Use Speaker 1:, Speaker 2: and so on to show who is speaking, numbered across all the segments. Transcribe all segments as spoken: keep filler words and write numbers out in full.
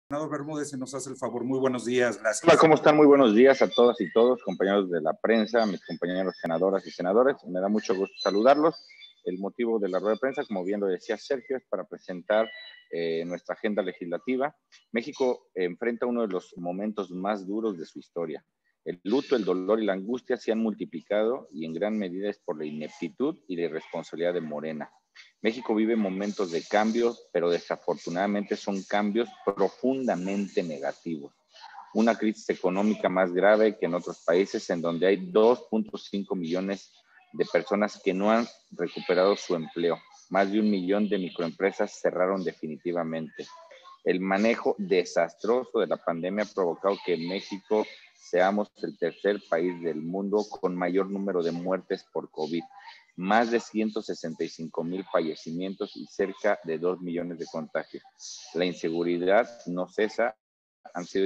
Speaker 1: Senador Bermúdez, se nos hace el favor. Muy buenos días, gracias.
Speaker 2: Hola, ¿cómo están? Muy buenos días a todas y todos, compañeros de la prensa, mis compañeros senadoras y senadores. Me da mucho gusto saludarlos. El motivo de la rueda de prensa, como bien lo decía Sergio, es para presentar eh, nuestra agenda legislativa. México enfrenta uno de los momentos más duros de su historia. El luto, el dolor y la angustia se han multiplicado y en gran medida es por la ineptitud y la irresponsabilidad de Morena. México vive momentos de cambios, pero desafortunadamente son cambios profundamente negativos. Una crisis económica más grave que en otros países, en donde hay dos punto cinco millones de personas que no han recuperado su empleo. Más de un millón de microempresas cerraron definitivamente. El manejo desastroso de la pandemia ha provocado que México seamos el tercer país del mundo con mayor número de muertes por COVID. Más de ciento sesenta y cinco mil fallecimientos y cerca de dos millones de contagios. La inseguridad no cesa, han sido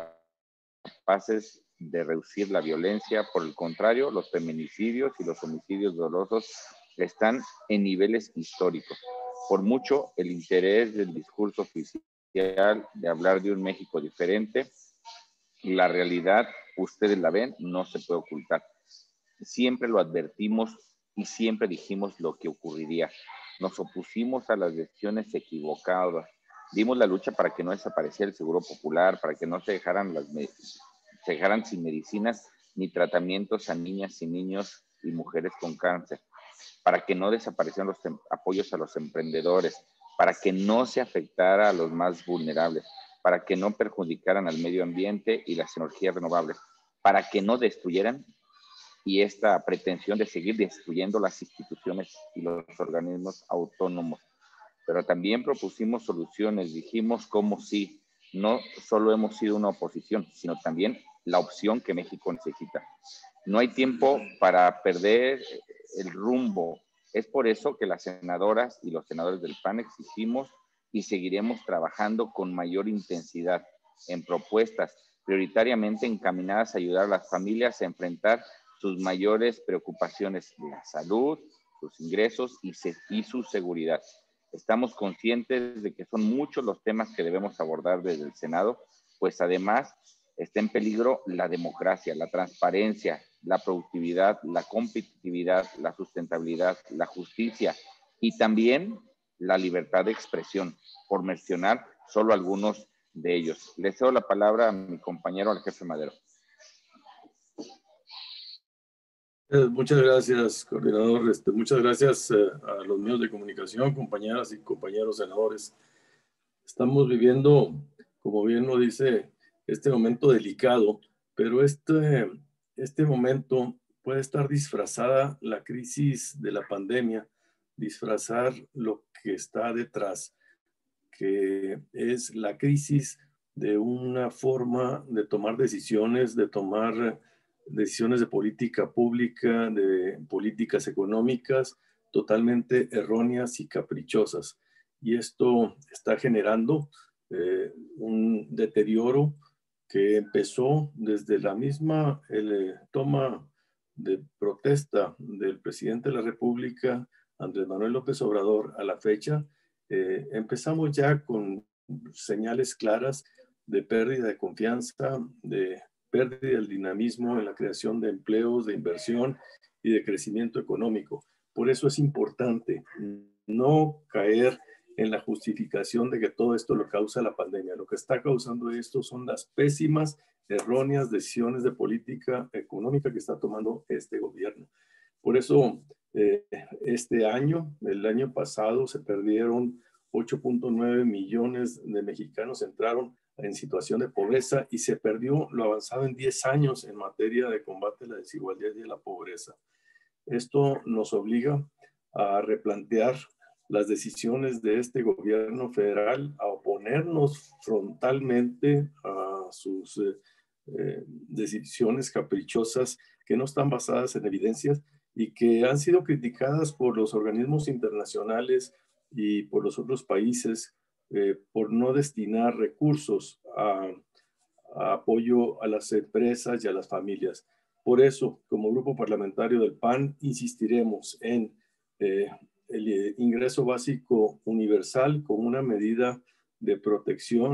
Speaker 2: incapaces de reducir la violencia. Por el contrario, los feminicidios y los homicidios dolosos están en niveles históricos. Por mucho, el interés del discurso oficial de hablar de un México diferente, la realidad, ustedes la ven, no se puede ocultar. Siempre lo advertimos y siempre dijimos lo que ocurriría. Nos opusimos a las decisiones equivocadas. Dimos la lucha para que no desapareciera el Seguro Popular, para que no se dejaran, las, se dejaran sin medicinas ni tratamientos a niñas y niños y mujeres con cáncer, para que no desaparecieran los apoyos a los emprendedores, para que no se afectara a los más vulnerables, para que no perjudicaran al medio ambiente y las energías renovables, para que no destruyeran y esta pretensión de seguir destruyendo las instituciones y los organismos autónomos. Pero también propusimos soluciones, dijimos cómo sí, no solo hemos sido una oposición, sino también la opción que México necesita. No hay tiempo para perder el rumbo. Es por eso que las senadoras y los senadores del P A N exigimos y seguiremos trabajando con mayor intensidad en propuestas prioritariamente encaminadas a ayudar a las familias a enfrentar sus mayores preocupaciones, la salud, sus ingresos y, se, y su seguridad. Estamos conscientes de que son muchos los temas que debemos abordar desde el Senado, pues además está en peligro la democracia, la transparencia, la productividad, la competitividad, la sustentabilidad, la justicia y también la libertad de expresión, por mencionar solo algunos de ellos. Le cedo la palabra a mi compañero, al jefe Madero.
Speaker 3: Muchas gracias, coordinador. Este, muchas gracias eh, a los medios de comunicación, compañeras y compañeros senadores. Estamos viviendo, como bien lo dice, este momento delicado, pero este, este momento puede estar disfrazada la crisis de la pandemia, disfrazar lo que está detrás, que es la crisis de una forma de tomar decisiones, de tomar decisiones de política pública, de políticas económicas totalmente erróneas y caprichosas. Y esto está generando eh, un deterioro que empezó desde la misma el, toma de protesta del presidente de la República, Andrés Manuel López Obrador, a la fecha. Eh, empezamos ya con señales claras de pérdida de confianza, de pérdida del dinamismo en la creación de empleos, de inversión y de crecimiento económico. Por eso es importante no caer en la justificación de que todo esto lo causa la pandemia. Lo que está causando esto son las pésimas, erróneas decisiones de política económica que está tomando este gobierno. Por eso, eh, este año, el año pasado, se perdieron ocho punto nueve millones de mexicanos, entraron en situación de pobreza y se perdió lo avanzado en diez años en materia de combate a la desigualdad y a la pobreza. Esto nos obliga a replantear las decisiones de este gobierno federal, a oponernos frontalmente a sus eh, eh, decisiones caprichosas que no están basadas en evidencias y que han sido criticadas por los organismos internacionales y por los otros países eh, por no destinar recursos a, a apoyo a las empresas y a las familias. Por eso, como grupo parlamentario del P A N, insistiremos en eh, el ingreso básico universal como una medida de protección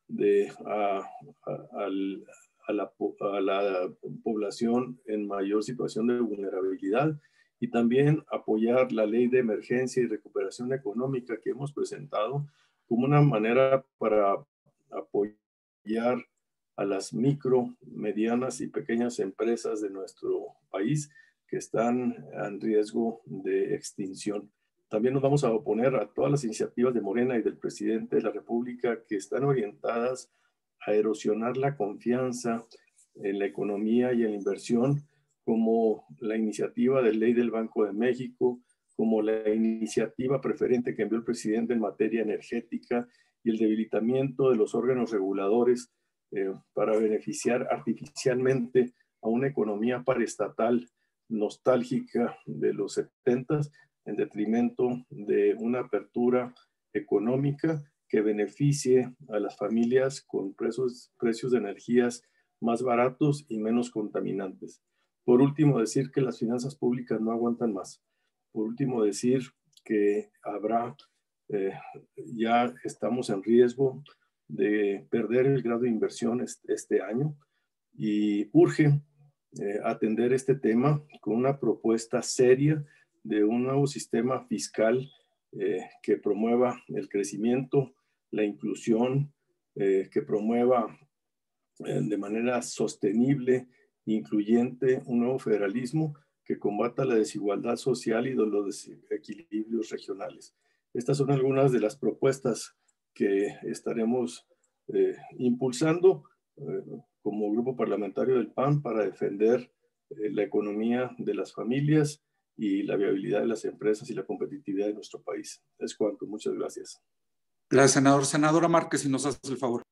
Speaker 3: de, a, a, al, a, la, a la población en mayor situación de vulnerabilidad, y también apoyar la ley de emergencia y recuperación económica que hemos presentado como una manera para apoyar a las micro, medianas y pequeñas empresas de nuestro país que están en riesgo de extinción. También nos vamos a oponer a todas las iniciativas de Morena y del presidente de la República que están orientadas a erosionar la confianza en la economía y en la inversión, como la iniciativa de ley del Banco de México, como la iniciativa preferente que envió el presidente en materia energética y el debilitamiento de los órganos reguladores eh, para beneficiar artificialmente a una economía paraestatal nostálgica de los setentas, en detrimento de una apertura económica que beneficie a las familias con precios, precios de energías más baratos y menos contaminantes. Por último, decir que las finanzas públicas no aguantan más. Por último, decir que habrá, eh, ya estamos en riesgo de perder el grado de inversión este, este año, y urge eh, atender este tema con una propuesta seria de un nuevo sistema fiscal eh, que promueva el crecimiento, la inclusión, eh, que promueva eh, de manera sostenible, incluyente, un nuevo federalismo que combata la desigualdad social y los desequilibrios regionales. Estas son algunas de las propuestas que estaremos eh, impulsando eh, como grupo parlamentario del P A N para defender eh, la economía de las familias y la viabilidad de las empresas y la competitividad de nuestro país. Es cuanto. Muchas gracias.
Speaker 1: Gracias, senador. Senadora Márquez, si nos hace el favor.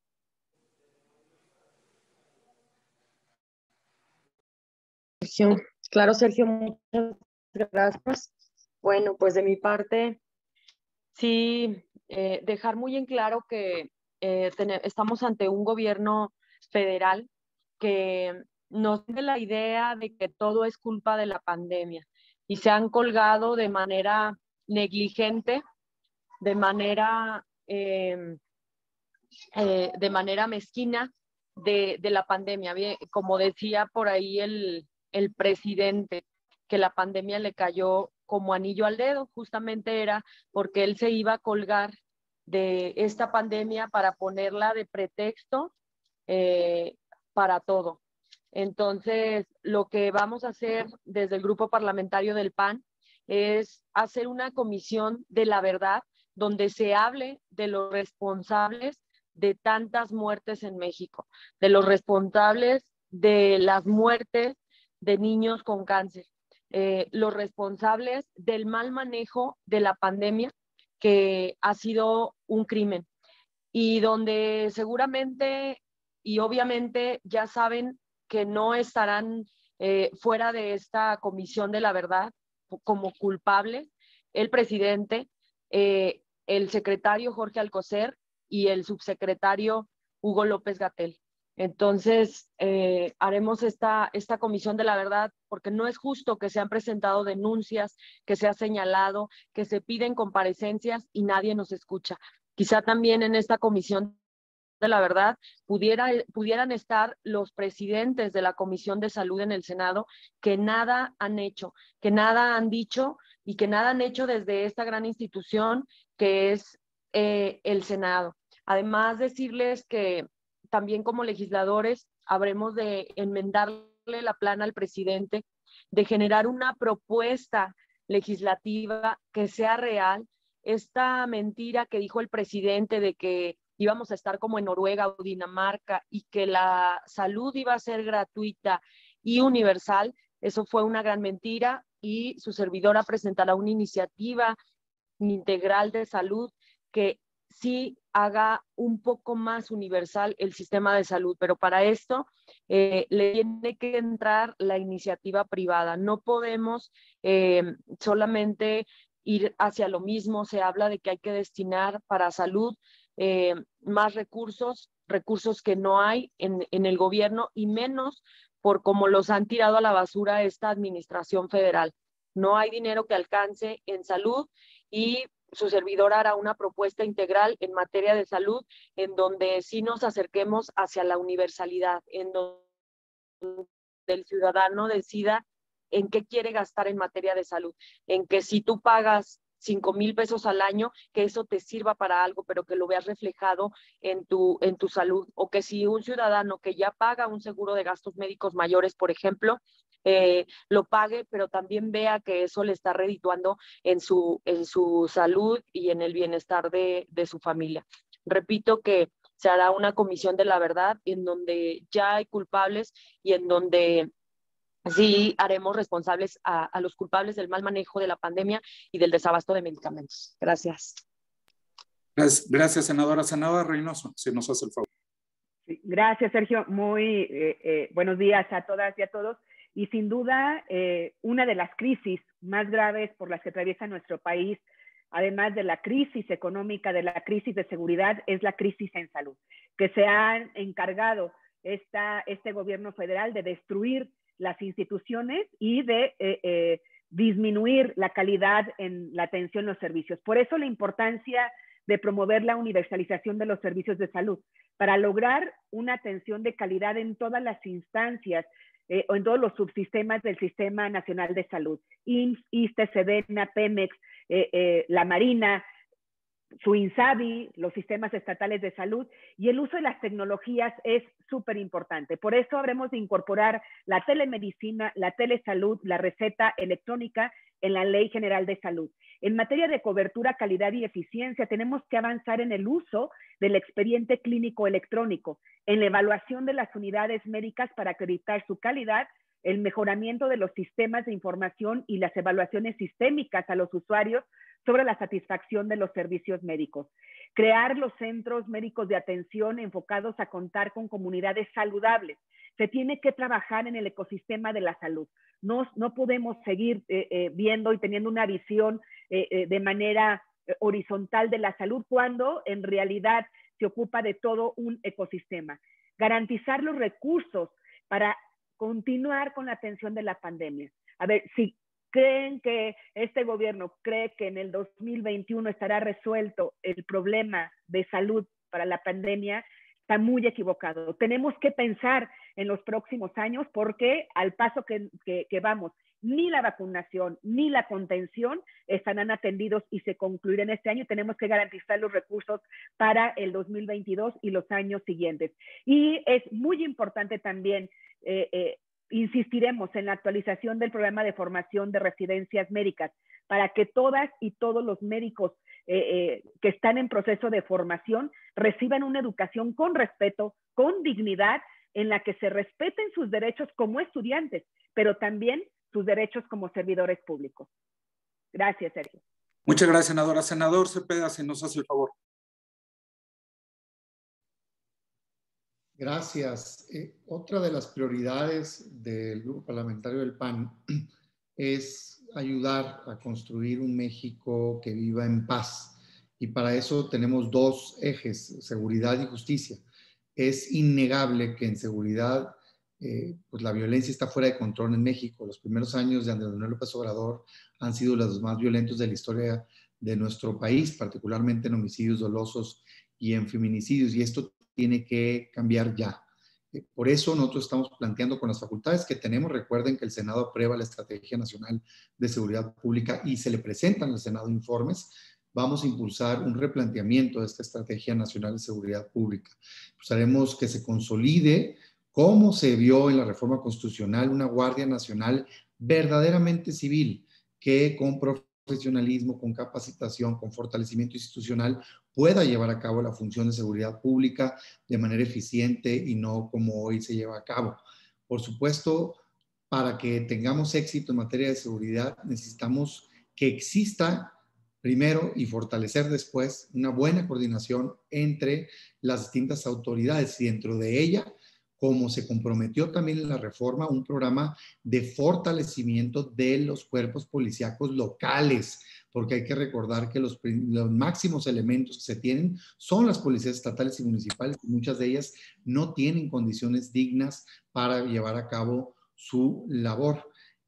Speaker 4: Claro, Sergio, muchas gracias. Bueno, pues de mi parte, sí, eh, dejar muy en claro que eh, tener, estamos ante un gobierno federal que nos tiene la idea de que todo es culpa de la pandemia y se han colgado de manera negligente, de manera, eh, eh, de manera mezquina de, de la pandemia. Bien, como decía por ahí el, el presidente, que la pandemia le cayó como anillo al dedo, justamente era porque él se iba a colgar de esta pandemia para ponerla de pretexto eh, para todo. Entonces, lo que vamos a hacer desde el grupo parlamentario del P A N es hacer una comisión de la verdad donde se hable de los responsables de tantas muertes en México, de los responsables de las muertes de niños con cáncer, eh, los responsables del mal manejo de la pandemia, que ha sido un crimen, y donde seguramente y obviamente ya saben que no estarán eh, fuera de esta comisión de la verdad como culpables el presidente, eh, el secretario Jorge Alcocer y el subsecretario Hugo López-Gatell. Entonces, eh, haremos esta, esta comisión de la verdad porque no es justo que se han presentado denuncias, que se ha señalado, que se piden comparecencias y nadie nos escucha. Quizá también en esta comisión de la verdad pudiera, pudieran estar los presidentes de la Comisión de Salud en el Senado, que nada han hecho, que nada han dicho y que nada han hecho desde esta gran institución que es eh, el Senado. Además, decirles que también como legisladores habremos de enmendarle la plana al presidente, de generar una propuesta legislativa que sea real. Esta mentira que dijo el presidente de que íbamos a estar como en Noruega o Dinamarca y que la salud iba a ser gratuita y universal, eso fue una gran mentira, y su servidora presentará una iniciativa integral de salud que sí haga un poco más universal el sistema de salud, pero para esto eh, le tiene que entrar la iniciativa privada. No podemos eh, solamente ir hacia lo mismo. Se habla de que hay que destinar para salud eh, más recursos, recursos que no hay en, en el gobierno, y menos por cómo los han tirado a la basura esta administración federal. No hay dinero que alcance en salud, y su servidora hará una propuesta integral en materia de salud, en donde sí nos acerquemos hacia la universalidad, en donde el ciudadano decida en qué quiere gastar en materia de salud, en que si tú pagas cinco mil pesos al año, que eso te sirva para algo, pero que lo veas reflejado en tu, en tu salud, o que si un ciudadano que ya paga un seguro de gastos médicos mayores, por ejemplo, eh, lo pague, pero también vea que eso le está redituando en su, en su salud y en el bienestar de, de su familia. Repito que se hará una comisión de la verdad en donde ya hay culpables y en donde sí haremos responsables a, a los culpables del mal manejo de la pandemia y del desabasto de medicamentos. Gracias.
Speaker 1: Gracias, gracias senadora. Senadora Reynoso, si nos hace el favor.
Speaker 5: Sí, gracias, Sergio. Muy eh, eh, buenos días a todas y a todos. Y sin duda, eh, una de las crisis más graves por las que atraviesa nuestro país, además de la crisis económica, de la crisis de seguridad, es la crisis en salud, que se han encargado esta, este gobierno federal de destruir las instituciones y de eh, eh, disminuir la calidad en la atención en los servicios. Por eso la importancia de promover la universalización de los servicios de salud, para lograr una atención de calidad en todas las instancias eh, o en todos los subsistemas del Sistema Nacional de Salud, I M S S, ISSSTE, SEDENA, Pemex, eh, eh, la Marina, su INSABI, los sistemas estatales de salud, y el uso de las tecnologías es súper importante. Por eso habremos de incorporar la telemedicina, la telesalud, la receta electrónica en la Ley General de Salud. En materia de cobertura, calidad y eficiencia, tenemos que avanzar en el uso del expediente clínico electrónico, en la evaluación de las unidades médicas para acreditar su calidad, el mejoramiento de los sistemas de información y las evaluaciones sistémicas a los usuarios sobre la satisfacción de los servicios médicos. Crear los centros médicos de atención enfocados a contar con comunidades saludables. Se tiene que trabajar en el ecosistema de la salud. No, no podemos seguir eh, eh, viendo y teniendo una visión eh, eh, de manera eh, horizontal de la salud cuando en realidad se ocupa de todo un ecosistema. Garantizar los recursos para continuar con la atención de la pandemia. A ver, si creen que este gobierno cree que en el dos mil veintiuno estará resuelto el problema de salud para la pandemia, está muy equivocado. Tenemos que pensar en los próximos años porque al paso que, que, que vamos, ni la vacunación ni la contención estarán atendidos y se concluirán este año. Tenemos que garantizar los recursos para el dos mil veintidós y los años siguientes. Y es muy importante también, eh, eh, insistiremos en la actualización del programa de formación de residencias médicas para que todas y todos los médicos eh, eh, que están en proceso de formación reciban una educación con respeto, con dignidad, en la que se respeten sus derechos como estudiantes, pero también sus derechos como servidores públicos. Gracias, Sergio.
Speaker 1: Muchas gracias, senadora. Senador Cepeda, si nos hace el favor.
Speaker 6: Gracias. Eh, otra de las prioridades del Grupo Parlamentario del P A N es ayudar a construir un México que viva en paz. Y para eso tenemos dos ejes, seguridad y justicia. Es innegable que en seguridad eh, pues la violencia está fuera de control en México. Los primeros años de Andrés Manuel López Obrador han sido los más violentos de la historia de nuestro país, particularmente en homicidios dolosos y en feminicidios. Y esto tiene que cambiar ya. Por eso nosotros estamos planteando con las facultades que tenemos, recuerden que el Senado aprueba la Estrategia Nacional de Seguridad Pública y se le presentan al Senado informes, vamos a impulsar un replanteamiento de esta Estrategia Nacional de Seguridad Pública. Pues haremos que se consolide, como se vio en la reforma constitucional, una Guardia Nacional verdaderamente civil, que con profesionalismo, con capacitación, con fortalecimiento institucional, pueda llevar a cabo la función de seguridad pública de manera eficiente y no como hoy se lleva a cabo. Por supuesto, para que tengamos éxito en materia de seguridad, necesitamos que exista primero y fortalecer después una buena coordinación entre las distintas autoridades y dentro de ella, como se comprometió también en la reforma, un programa de fortalecimiento de los cuerpos policíacos locales, porque hay que recordar que los, los máximos elementos que se tienen son las policías estatales y municipales, y muchas de ellas no tienen condiciones dignas para llevar a cabo su labor.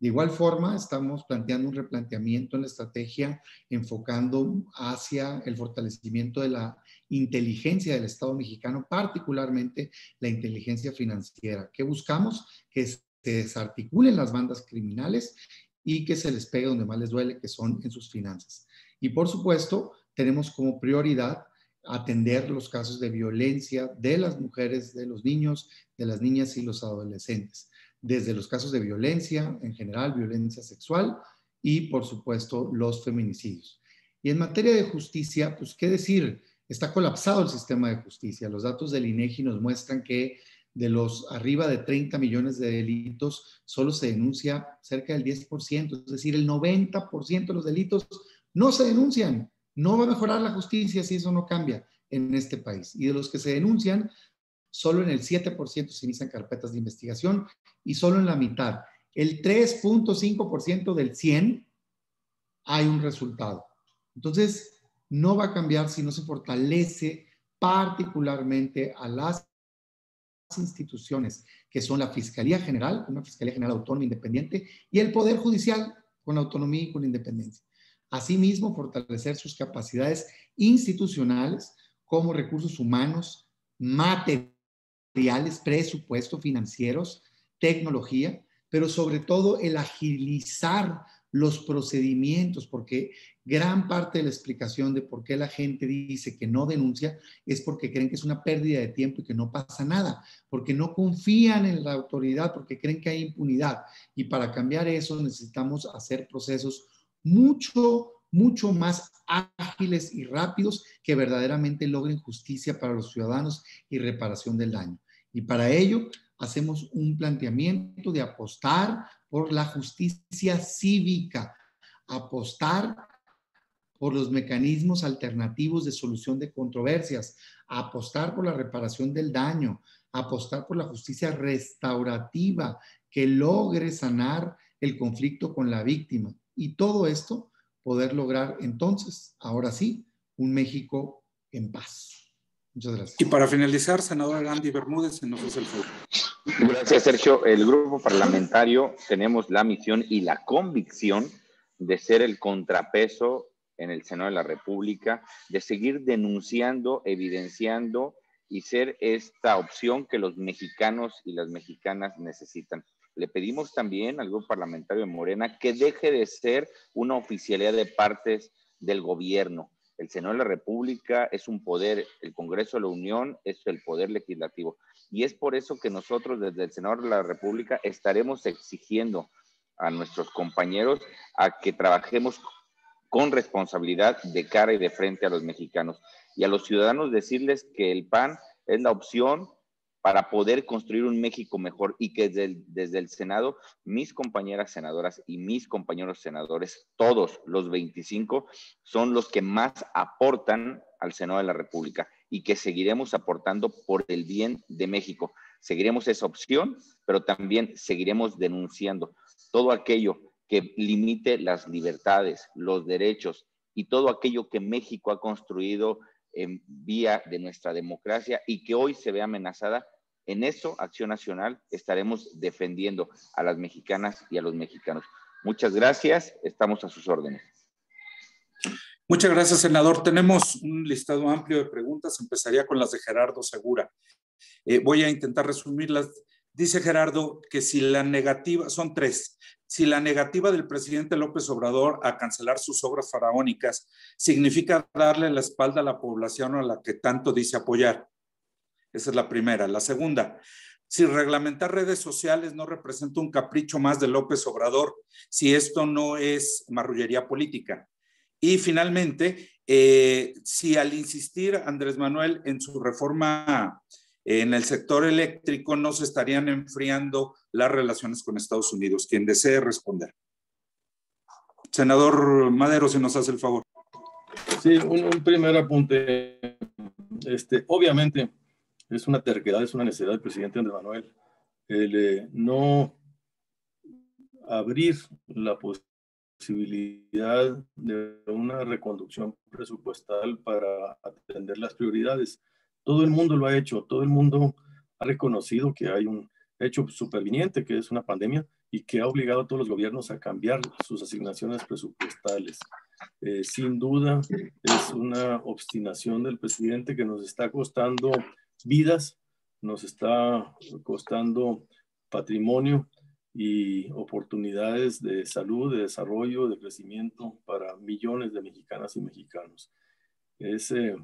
Speaker 6: De igual forma, estamos planteando un replanteamiento en la estrategia enfocando hacia el fortalecimiento de la inteligencia del Estado mexicano, particularmente la inteligencia financiera. ¿Qué buscamos? Que se desarticulen las bandas criminales y que se les pegue donde más les duele, que son en sus finanzas. Y por supuesto, tenemos como prioridad atender los casos de violencia de las mujeres, de los niños, de las niñas y los adolescentes, desde los casos de violencia en general, violencia sexual y, por supuesto, los feminicidios. Y en materia de justicia, pues, ¿qué decir? Está colapsado el sistema de justicia. Los datos del INEGI nos muestran que de los arriba de treinta millones de delitos, solo se denuncia cerca del diez por ciento, es decir, el noventa por ciento de los delitos no se denuncian. No va a mejorar la justicia si eso no cambia en este país. Y de los que se denuncian, solo en el siete por ciento se inician carpetas de investigación y solo en la mitad, el tres punto cinco por ciento del cien, hay un resultado. Entonces, no va a cambiar si no se fortalece particularmente a las instituciones, que son la Fiscalía General, una Fiscalía General autónoma, independiente, y el Poder Judicial con autonomía y con independencia. Asimismo, fortalecer sus capacidades institucionales como recursos humanos, materiales, presupuesto, financieros, tecnología, pero sobre todo el agilizar los procedimientos, porque gran parte de la explicación de por qué la gente dice que no denuncia es porque creen que es una pérdida de tiempo y que no pasa nada, porque no confían en la autoridad, porque creen que hay impunidad. Y para cambiar eso necesitamos hacer procesos mucho, mucho más ágiles y rápidos que verdaderamente logren justicia para los ciudadanos y reparación del daño. Y para ello hacemos un planteamiento de apostar por la justicia cívica, apostar por los mecanismos alternativos de solución de controversias, apostar por la reparación del daño, apostar por la justicia restaurativa que logre sanar el conflicto con la víctima. Y todo esto poder lograr entonces, ahora sí, un México en paz. Muchas gracias.
Speaker 1: Y para finalizar, senador Andy Bermúdez, se nos hace el favor.
Speaker 2: Gracias, Sergio. El grupo parlamentario tenemos la misión y la convicción de ser el contrapeso en el Senado de la República, de seguir denunciando, evidenciando y ser esta opción que los mexicanos y las mexicanas necesitan. Le pedimos también al grupo parlamentario de Morena que deje de ser una oficialidad de partes del gobierno. El Senado de la República es un poder, el Congreso de la Unión es el poder legislativo. Y es por eso que nosotros desde el Senado de la República estaremos exigiendo a nuestros compañeros a que trabajemos con responsabilidad de cara y de frente a los mexicanos. Y a los ciudadanos decirles que el P A N es la opción para poder construir un México mejor y que desde el, desde el Senado, mis compañeras senadoras y mis compañeros senadores, todos los veinticinco, son los que más aportan al Senado de la República y que seguiremos aportando por el bien de México. Seguiremos esa opción, pero también seguiremos denunciando todo aquello que limite las libertades, los derechos y todo aquello que México ha construido en vía de nuestra democracia y que hoy se ve amenazada. En eso, Acción Nacional, estaremos defendiendo a las mexicanas y a los mexicanos. Muchas gracias, estamos a sus órdenes.
Speaker 1: Muchas gracias, senador. Tenemos un listado amplio de preguntas. Empezaría con las de Gerardo Segura. Eh, voy a intentar resumirlas. Dice Gerardo que si la negativa, son tres, si la negativa del presidente López Obrador a cancelar sus obras faraónicas significa darle la espalda a la población a la que tanto dice apoyar. Esa es la primera. La segunda, si reglamentar redes sociales no representa un capricho más de López Obrador, si esto no es marrullería política. Y finalmente, eh, si al insistir Andrés Manuel en su reforma en el sector eléctrico no se estarían enfriando las relaciones con Estados Unidos. Quien desee responder. Senador Madero, si nos hace el favor.
Speaker 3: Sí, un, un primer apunte. Este, obviamente es una terquedad, es una necesidad del presidente Andrés Manuel el eh, no abrir la posibilidad de una reconducción presupuestal para atender las prioridades. Todo el mundo lo ha hecho, todo el mundo ha reconocido que hay un hecho superviniente, que es una pandemia, y que ha obligado a todos los gobiernos a cambiar sus asignaciones presupuestales. Eh, sin duda, es una obstinación del presidente que nos está costando vidas, nos está costando patrimonio y oportunidades de salud, de desarrollo, de crecimiento para millones de mexicanas y mexicanos. Es, eh,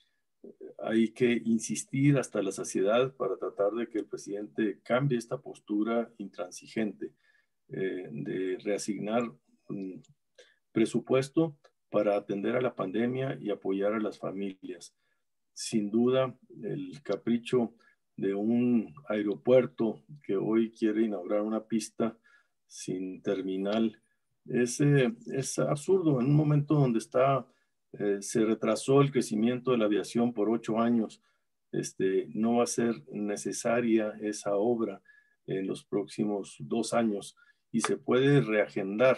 Speaker 3: hay que insistir hasta la saciedad para tratar de que el presidente cambie esta postura intransigente eh, de reasignar um, presupuesto para atender a la pandemia y apoyar a las familias. Sin duda, el capricho de un aeropuerto que hoy quiere inaugurar una pista sin terminal es, eh, es absurdo en un momento donde está, eh, se retrasó el crecimiento de la aviación por ocho años. Este, no va a ser necesaria esa obra en los próximos dos años y se puede reagendar.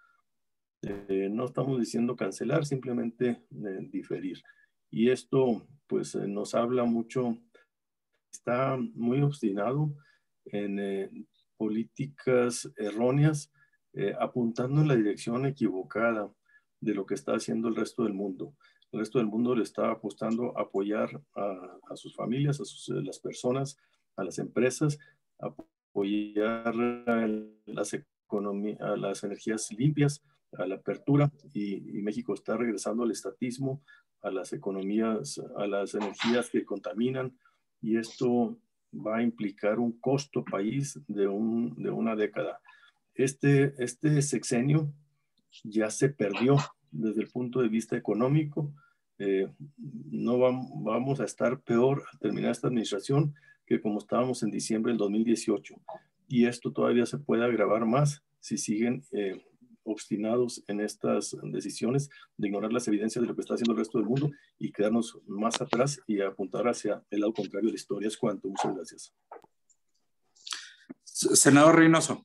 Speaker 3: Eh, no estamos diciendo cancelar, simplemente eh, diferir. Y esto pues eh, nos habla mucho, está muy obstinado en eh, políticas erróneas, eh, apuntando en la dirección equivocada de lo que está haciendo el resto del mundo. El resto del mundo le está apostando a apoyar a, a sus familias, a, sus, a las personas, a las empresas, a apoyar a las, economías, a las energías limpias, a la apertura, y, y México está regresando al estatismo, a las economías, a las energías que contaminan, y esto va a implicar un costo país de, un, de una década. Este, este sexenio ya se perdió desde el punto de vista económico. Eh, no vamos, vamos a estar peor al terminar esta administración que como estábamos en diciembre del dos mil dieciocho. Y esto todavía se puede agravar más si siguen eh, obstinados en estas decisiones de ignorar las evidencias de lo que está haciendo el resto del mundo y quedarnos más atrás y apuntar hacia el lado contrario de la historia. Es cuanto. Muchas gracias.
Speaker 1: Senador Reynoso.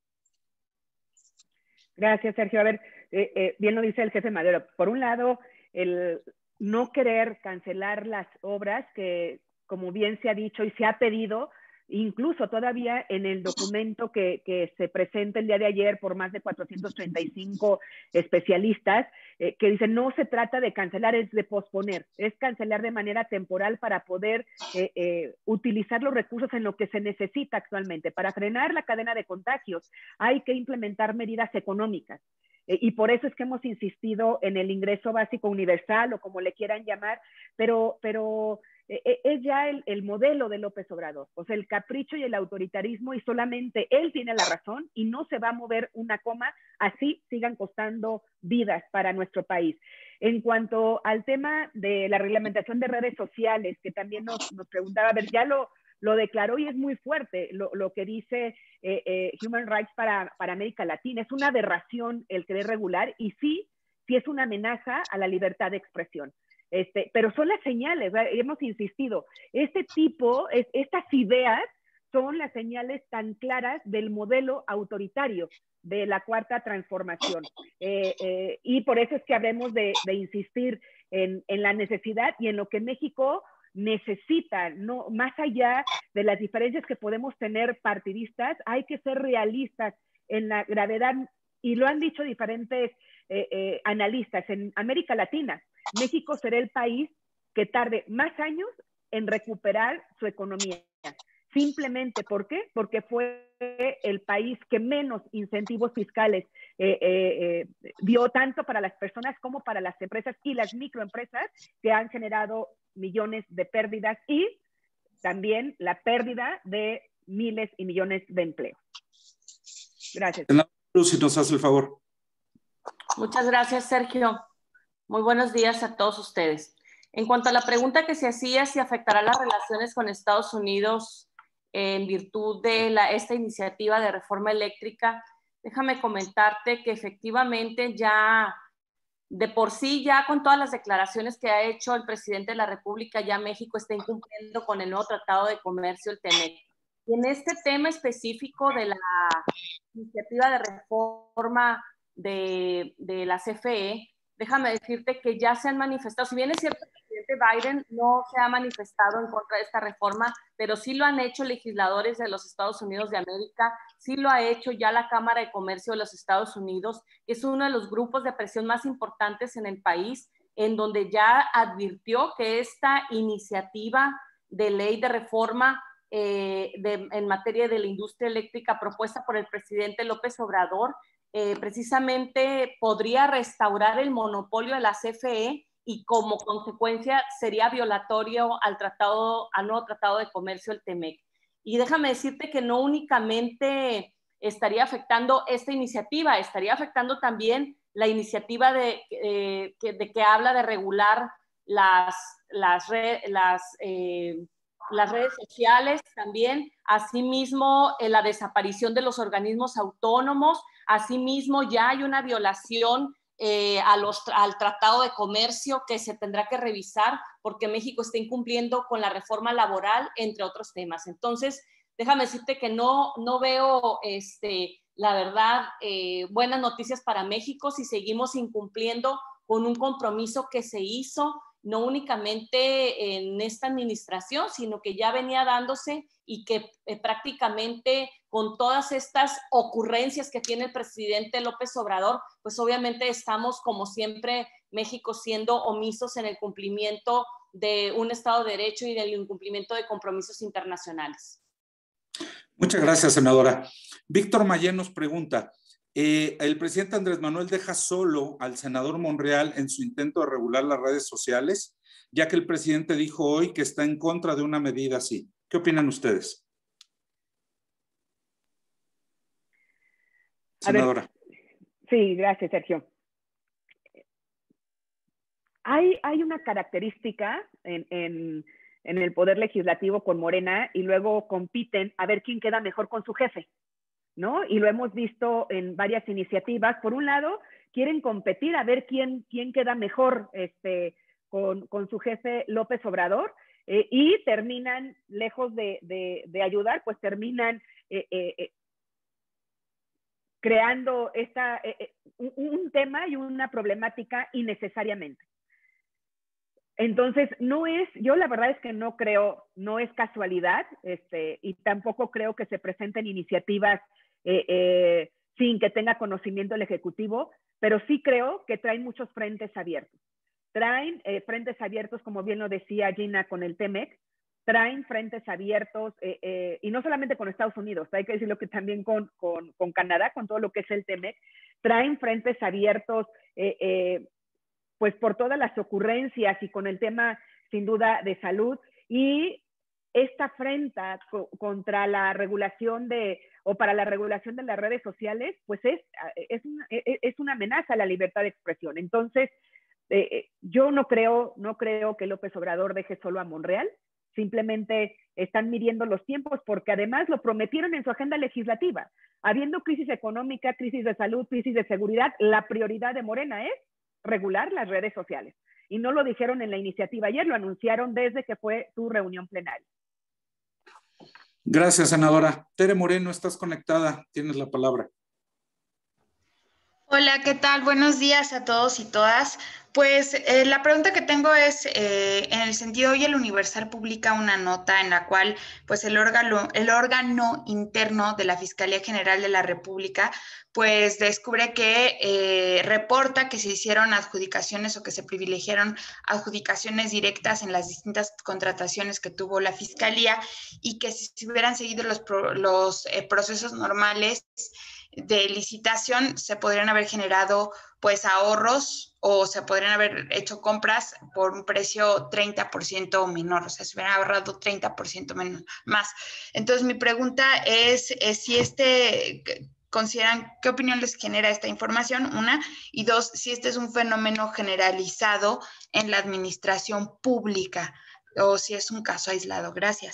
Speaker 5: Gracias, Sergio. A ver, eh, eh, bien lo dice el jefe Madero. Por un lado, el no querer cancelar las obras que, como bien se ha dicho y se ha pedido, incluso todavía en el documento que, que se presenta el día de ayer por más de cuatrocientos treinta y cinco especialistas, eh, que dicen no se trata de cancelar, es de posponer, es cancelar de manera temporal para poder eh, eh, utilizar los recursos en lo que se necesita actualmente. Para frenar la cadena de contagios hay que implementar medidas económicas. Eh, y por eso es que hemos insistido en el ingreso básico universal o como le quieran llamar, pero... pero es ya el, el modelo de López Obrador, o sea, el capricho y el autoritarismo, y solamente él tiene la razón y no se va a mover una coma, así sigan costando vidas para nuestro país. En cuanto al tema de la reglamentación de redes sociales, que también nos, nos preguntaba, a ver, ya lo, lo declaró y es muy fuerte lo, lo que dice eh, eh, Human Rights para, para América Latina, es una aberración el querer regular y sí, sí es una amenaza a la libertad de expresión. Este, pero son las señales, ¿verdad? Hemos insistido, este tipo, es, estas ideas son las señales tan claras del modelo autoritario de la cuarta transformación. Eh, eh, y por eso es que habremos de, de insistir en, en la necesidad y en lo que México necesita, no, más allá de las diferencias que podemos tener partidistas, hay que ser realistas en la gravedad, y lo han dicho diferentes eh, eh, analistas en América Latina. México será el país que tarde más años en recuperar su economía. Simplemente, ¿por qué? Porque fue el país que menos incentivos fiscales eh, eh, eh, dio tanto para las personas como para las empresas y las microempresas, que han generado millones de pérdidas y también la pérdida de miles y millones de empleos. Gracias.
Speaker 1: Si nos hace el favor.
Speaker 7: Muchas gracias, Sergio. Muy buenos días a todos ustedes. En cuanto a la pregunta que se hacía, si afectará las relaciones con Estados Unidos en virtud de la, esta iniciativa de reforma eléctrica, déjame comentarte que efectivamente ya, de por sí, ya con todas las declaraciones que ha hecho el presidente de la República, ya México está incumpliendo con el nuevo Tratado de Comercio, el TEMEC. Y en este tema específico de la iniciativa de reforma de, de la C F E, déjame decirte que ya se han manifestado, si bien es cierto que presidente Biden no se ha manifestado en contra de esta reforma, pero sí lo han hecho legisladores de los Estados Unidos de América, sí lo ha hecho ya la Cámara de Comercio de los Estados Unidos, que es uno de los grupos de presión más importantes en el país, en donde ya advirtió que esta iniciativa de ley de reforma eh, de, en materia de la industria eléctrica propuesta por el presidente López Obrador, eh, precisamente podría restaurar el monopolio de la C F E y como consecuencia sería violatorio al tratado, al nuevo Tratado de Comercio, el TEMEC. Y déjame decirte que no únicamente estaría afectando esta iniciativa, estaría afectando también la iniciativa de, eh, que, de que habla de regular las, las, red, las, eh, las redes sociales también, asimismo eh, la desaparición de los organismos autónomos, asimismo ya hay una violación eh, a los, al Tratado de Comercio que se tendrá que revisar porque México está incumpliendo con la reforma laboral, entre otros temas. Entonces, déjame decirte que no, no veo, este, la verdad, eh, buenas noticias para México si seguimos incumpliendo con un compromiso que se hizo no únicamente en esta administración, sino que ya venía dándose y que eh, prácticamente con todas estas ocurrencias que tiene el presidente López Obrador, pues obviamente estamos, como siempre, México siendo omisos en el cumplimiento de un Estado de Derecho y del incumplimiento de compromisos internacionales.
Speaker 1: Muchas gracias, senadora. Víctor Mayén nos pregunta, eh, el presidente Andrés Manuel deja solo al senador Monreal en su intento de regular las redes sociales, ya que el presidente dijo hoy que está en contra de una medida así. ¿Qué opinan ustedes? Senadora.
Speaker 5: A ver, sí, gracias, Sergio. Hay, hay una característica en, en, en el Poder Legislativo con Morena y luego compiten a ver quién queda mejor con su jefe, ¿no? Y lo hemos visto en varias iniciativas. Por un lado, quieren competir a ver quién, quién queda mejor este, con, con su jefe López Obrador eh, y terminan, lejos de, de, de ayudar, pues terminan eh, eh, creando esta, eh, un, un tema y una problemática innecesariamente. Entonces, no es, yo la verdad es que no creo, no es casualidad, este, y tampoco creo que se presenten iniciativas eh, eh, sin que tenga conocimiento el Ejecutivo, pero sí creo que traen muchos frentes abiertos. Traen eh, frentes abiertos, como bien lo decía Gina, con el TEMEC, traen frentes abiertos, eh, eh, y no solamente con Estados Unidos, hay que decirlo que también con, con, con Canadá, con todo lo que es el TEMEC, traen frentes abiertos, eh, eh, pues por todas las ocurrencias y con el tema, sin duda, de salud. Y esta afrenta co contra la regulación de, o para la regulación de las redes sociales, pues es, es, una, es una amenaza a la libertad de expresión. Entonces, eh, yo no creo, no creo que López Obrador deje solo a Monreal, simplemente están midiendo los tiempos porque además lo prometieron en su agenda legislativa. Habiendo crisis económica, crisis de salud, crisis de seguridad, la prioridad de Morena es regular las redes sociales. Y no lo dijeron en la iniciativa ayer, lo anunciaron desde que fue su reunión plenaria.
Speaker 1: Gracias, senadora. Tere Moreno, estás conectada, tienes la palabra.
Speaker 8: Hola, ¿qué tal? Buenos días a todos y todas. Pues eh, la pregunta que tengo es, eh, en el sentido, hoy el Universal publica una nota en la cual pues el órgano, el órgano interno de la Fiscalía General de la República pues descubre que eh, reporta que se hicieron adjudicaciones o que se privilegiaron adjudicaciones directas en las distintas contrataciones que tuvo la Fiscalía y que si se hubieran seguido los, pro, los eh, procesos normales de licitación se podrían haber generado pues ahorros o se podrían haber hecho compras por un precio treinta por ciento menor, o sea, se hubieran ahorrado treinta por ciento menos, más. Entonces, mi pregunta es, es si este, consideran, ¿qué opinión les genera esta información? Una, y dos, si este es un fenómeno generalizado en la administración pública o si es un caso aislado. Gracias.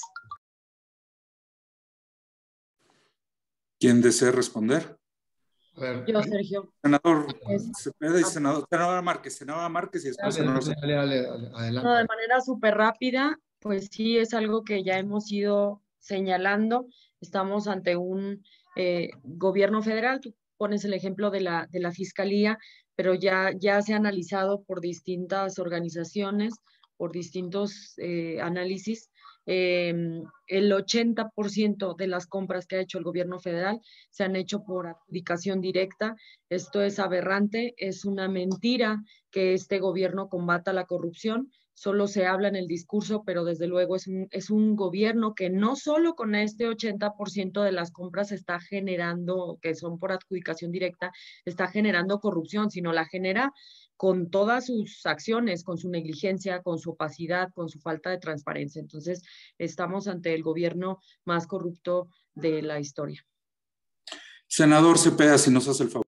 Speaker 1: ¿Quién desea responder?
Speaker 6: A ver,
Speaker 4: Yo, Sergio.
Speaker 1: Senador
Speaker 4: Es,
Speaker 1: Cepeda y senador, senadora Márquez, senadora Márquez y después
Speaker 6: dale,
Speaker 1: senador.
Speaker 6: dale, dale, dale, adelante.
Speaker 4: no, de manera súper rápida, pues sí es algo que ya hemos ido señalando. Estamos ante un eh, gobierno federal, tú pones el ejemplo de la, de la Fiscalía, pero ya, ya se ha analizado por distintas organizaciones, por distintos eh, análisis, eh, el ochenta por ciento de las compras que ha hecho el gobierno federal se han hecho por adjudicación directa. Esto es aberrante, es una mentira que este gobierno combata la corrupción. Solo se habla en el discurso, pero desde luego es un, es un gobierno que no solo con este ochenta por ciento de las compras está generando, que son por adjudicación directa, está generando corrupción, sino la genera con todas sus acciones, con su negligencia, con su opacidad, con su falta de transparencia. Entonces, estamos ante el gobierno más corrupto de la historia.
Speaker 1: Senador Cepeda, si nos hace el favor.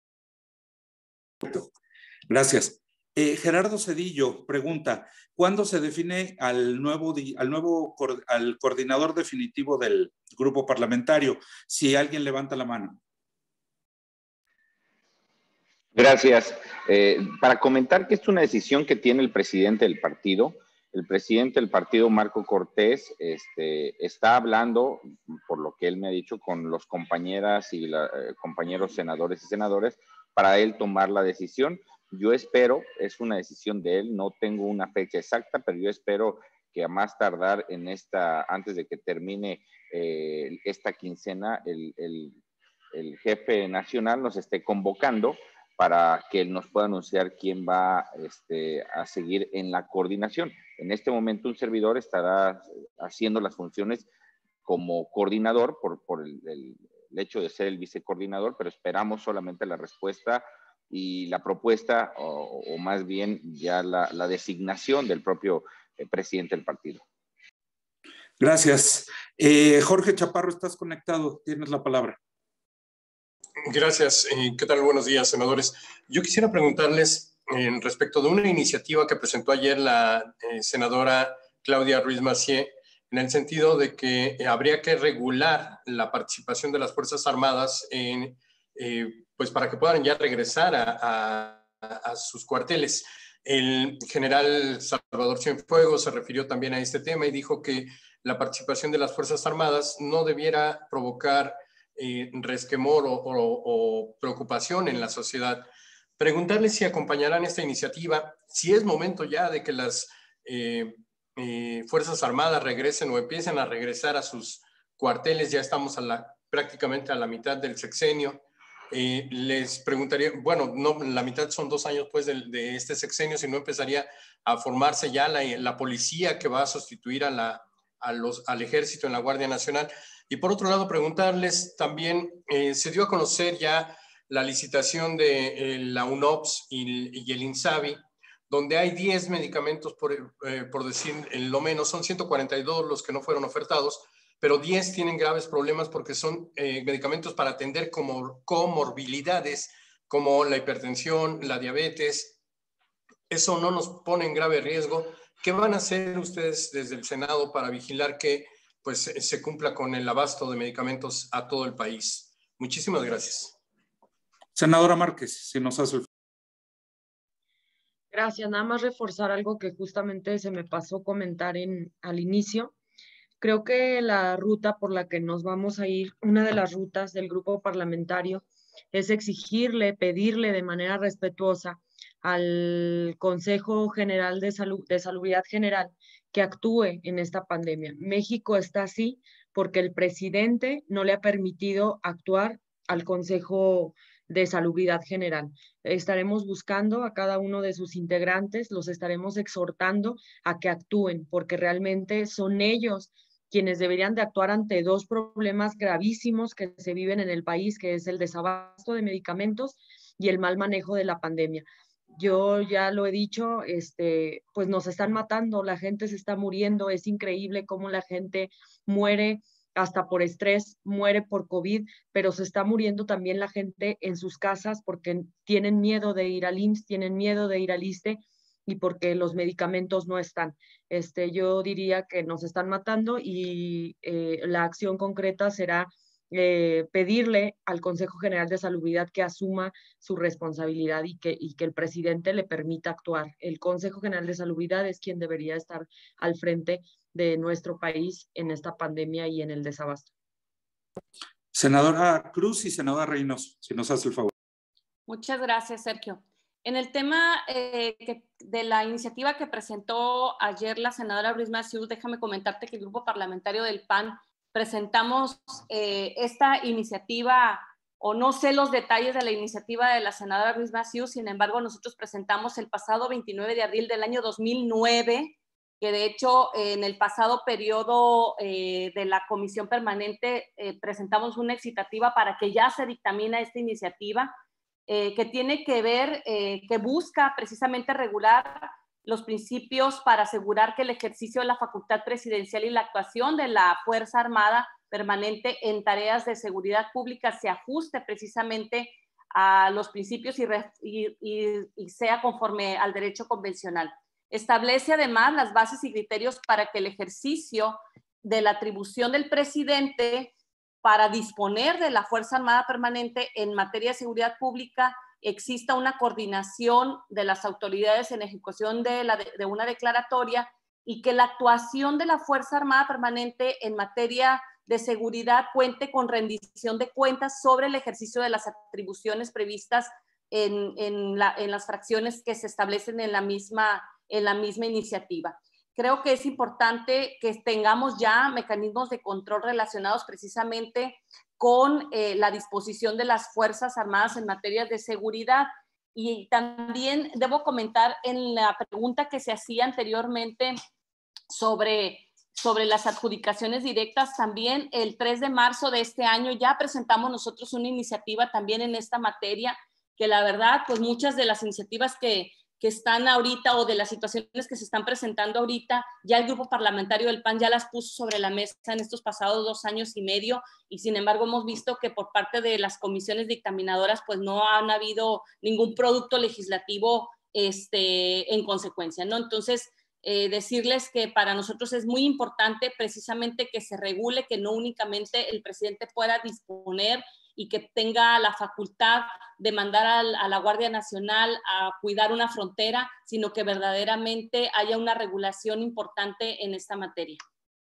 Speaker 1: Gracias. Eh, Gerardo Cedillo pregunta, ¿cuándo se define al nuevo, al nuevo al coordinador definitivo del grupo parlamentario? Si alguien levanta la mano.
Speaker 2: Gracias. Eh, para comentar que es una decisión que tiene el presidente del partido. El presidente del partido, Marco Cortés, este, está hablando, por lo que él me ha dicho, con los compañeras y la, eh, compañeros senadores y senadores para él tomar la decisión. Yo espero, es una decisión de él, no tengo una fecha exacta, pero yo espero que a más tardar en esta, antes de que termine eh, esta quincena, el, el, el jefe nacional nos esté convocando para que él nos pueda anunciar quién va este, a seguir en la coordinación. En este momento un servidor estará haciendo las funciones como coordinador por, por el, el, el hecho de ser el vicecoordinador, pero esperamos solamente la respuesta y la propuesta, o, o más bien ya la, la designación del propio eh, presidente del partido.
Speaker 1: Gracias. Eh, Jorge Chaparro, estás conectado, tienes la palabra.
Speaker 9: Gracias. ¿Qué tal? Buenos días, senadores. Yo quisiera preguntarles en respecto de una iniciativa que presentó ayer la eh, senadora Claudia Ruiz Massieu, en el sentido de que habría que regular la participación de las Fuerzas Armadas en, eh, pues para que puedan ya regresar a, a, a sus cuarteles. El general Salvador Cienfuegos se refirió también a este tema y dijo que la participación de las Fuerzas Armadas no debiera provocar eh, resquemor o, o, o preocupación en la sociedad. Preguntarles si acompañarán esta iniciativa, si es momento ya de que las eh, eh, Fuerzas Armadas regresen o empiecen a regresar a sus cuarteles. Ya estamos a la, prácticamente a la mitad del sexenio. Eh, les preguntaría, bueno, no, la mitad son dos años pues de, de este sexenio, si no empezaría a formarse ya la, la policía que va a sustituir a la, a los, al ejército en la Guardia Nacional. Y por otro lado, preguntarles también, eh, se dio a conocer ya la licitación de eh, la UNOPS y, y el INSABI, donde hay diez medicamentos, por, eh, por decir en lo menos, son ciento cuarenta y dos los que no fueron ofertados, pero diez tienen graves problemas porque son eh, medicamentos para atender como comorbilidades como la hipertensión, la diabetes. Eso no nos pone en grave riesgo. ¿Qué van a hacer ustedes desde el Senado para vigilar que pues, se cumpla con el abasto de medicamentos a todo el país? Muchísimas gracias.
Speaker 1: Senadora Márquez, si nos hace el...
Speaker 4: Gracias. Nada más reforzar algo que justamente se me pasó comentar en, al inicio. Creo que la ruta por la que nos vamos a ir, una de las rutas del grupo parlamentario, es exigirle, pedirle de manera respetuosa al Consejo General de Salud, de Salubridad General, que actúe en esta pandemia. México está así porque el presidente no le ha permitido actuar al Consejo de Salubridad General. Estaremos buscando a cada uno de sus integrantes, los estaremos exhortando a que actúen, porque realmente son ellos quienes deberían de actuar ante dos problemas gravísimos que se viven en el país, que es el desabasto de medicamentos y el mal manejo de la pandemia. Yo ya lo he dicho, este, pues nos están matando, la gente se está muriendo, es increíble cómo la gente muere hasta por estrés, muere por COVID, pero se está muriendo también la gente en sus casas porque tienen miedo de ir al I M S S, tienen miedo de ir al ISSSTE y porque los medicamentos no están. Este, yo diría que nos están matando y eh, la acción concreta será eh, pedirle al Consejo General de Salubridad que asuma su responsabilidad y que, y que el presidente le permita actuar. El Consejo General de Salubridad es quien debería estar al frente de nuestro país en esta pandemia y en el desabasto.
Speaker 1: Senadora Cruz y senadora Reynoso, si nos hace el favor.
Speaker 7: Muchas gracias, Sergio. En el tema eh, que, de la iniciativa que presentó ayer la senadora Ruiz Massieu, déjame comentarte que el Grupo Parlamentario del P A N presentamos eh, esta iniciativa, o no sé los detalles de la iniciativa de la senadora Ruiz Massieu, sin embargo, nosotros presentamos el pasado veintinueve de abril del año dos mil nueve, que de hecho en el pasado periodo eh, de la Comisión Permanente eh, presentamos una excitativa para que ya se dictamina esta iniciativa, eh, que tiene que ver, eh, que busca precisamente regular los principios para asegurar que el ejercicio de la facultad presidencial y la actuación de la Fuerza Armada Permanente en tareas de seguridad pública se ajuste precisamente a los principios y, y, y, y sea conforme al derecho convencional. Establece además las bases y criterios para que el ejercicio de la atribución del presidente para disponer de la Fuerza Armada Permanente en materia de seguridad pública exista una coordinación de las autoridades en ejecución de, la, de una declaratoria y que la actuación de la Fuerza Armada Permanente en materia de seguridad cuente con rendición de cuentas sobre el ejercicio de las atribuciones previstas en, en, la, en las fracciones que se establecen en la misma, en la misma iniciativa. Creo que es importante que tengamos ya mecanismos de control relacionados precisamente con eh, la disposición de las Fuerzas Armadas en materia de seguridad. Y también debo comentar en la pregunta que se hacía anteriormente sobre, sobre las adjudicaciones directas, también el tres de marzo de este año ya presentamos nosotros una iniciativa también en esta materia, que la verdad, pues muchas de las iniciativas que que están ahorita o de las situaciones que se están presentando ahorita, ya el Grupo Parlamentario del P A N ya las puso sobre la mesa en estos pasados dos años y medio y sin embargo hemos visto que por parte de las comisiones dictaminadoras pues no han habido ningún producto legislativo este, en consecuencia, ¿no? Entonces, eh, decirles que para nosotros es muy importante precisamente que se regule, que no únicamente el presidente pueda disponer y que tenga la facultad de mandar al, a la Guardia Nacional a cuidar una frontera, sino que verdaderamente haya una regulación importante en esta materia.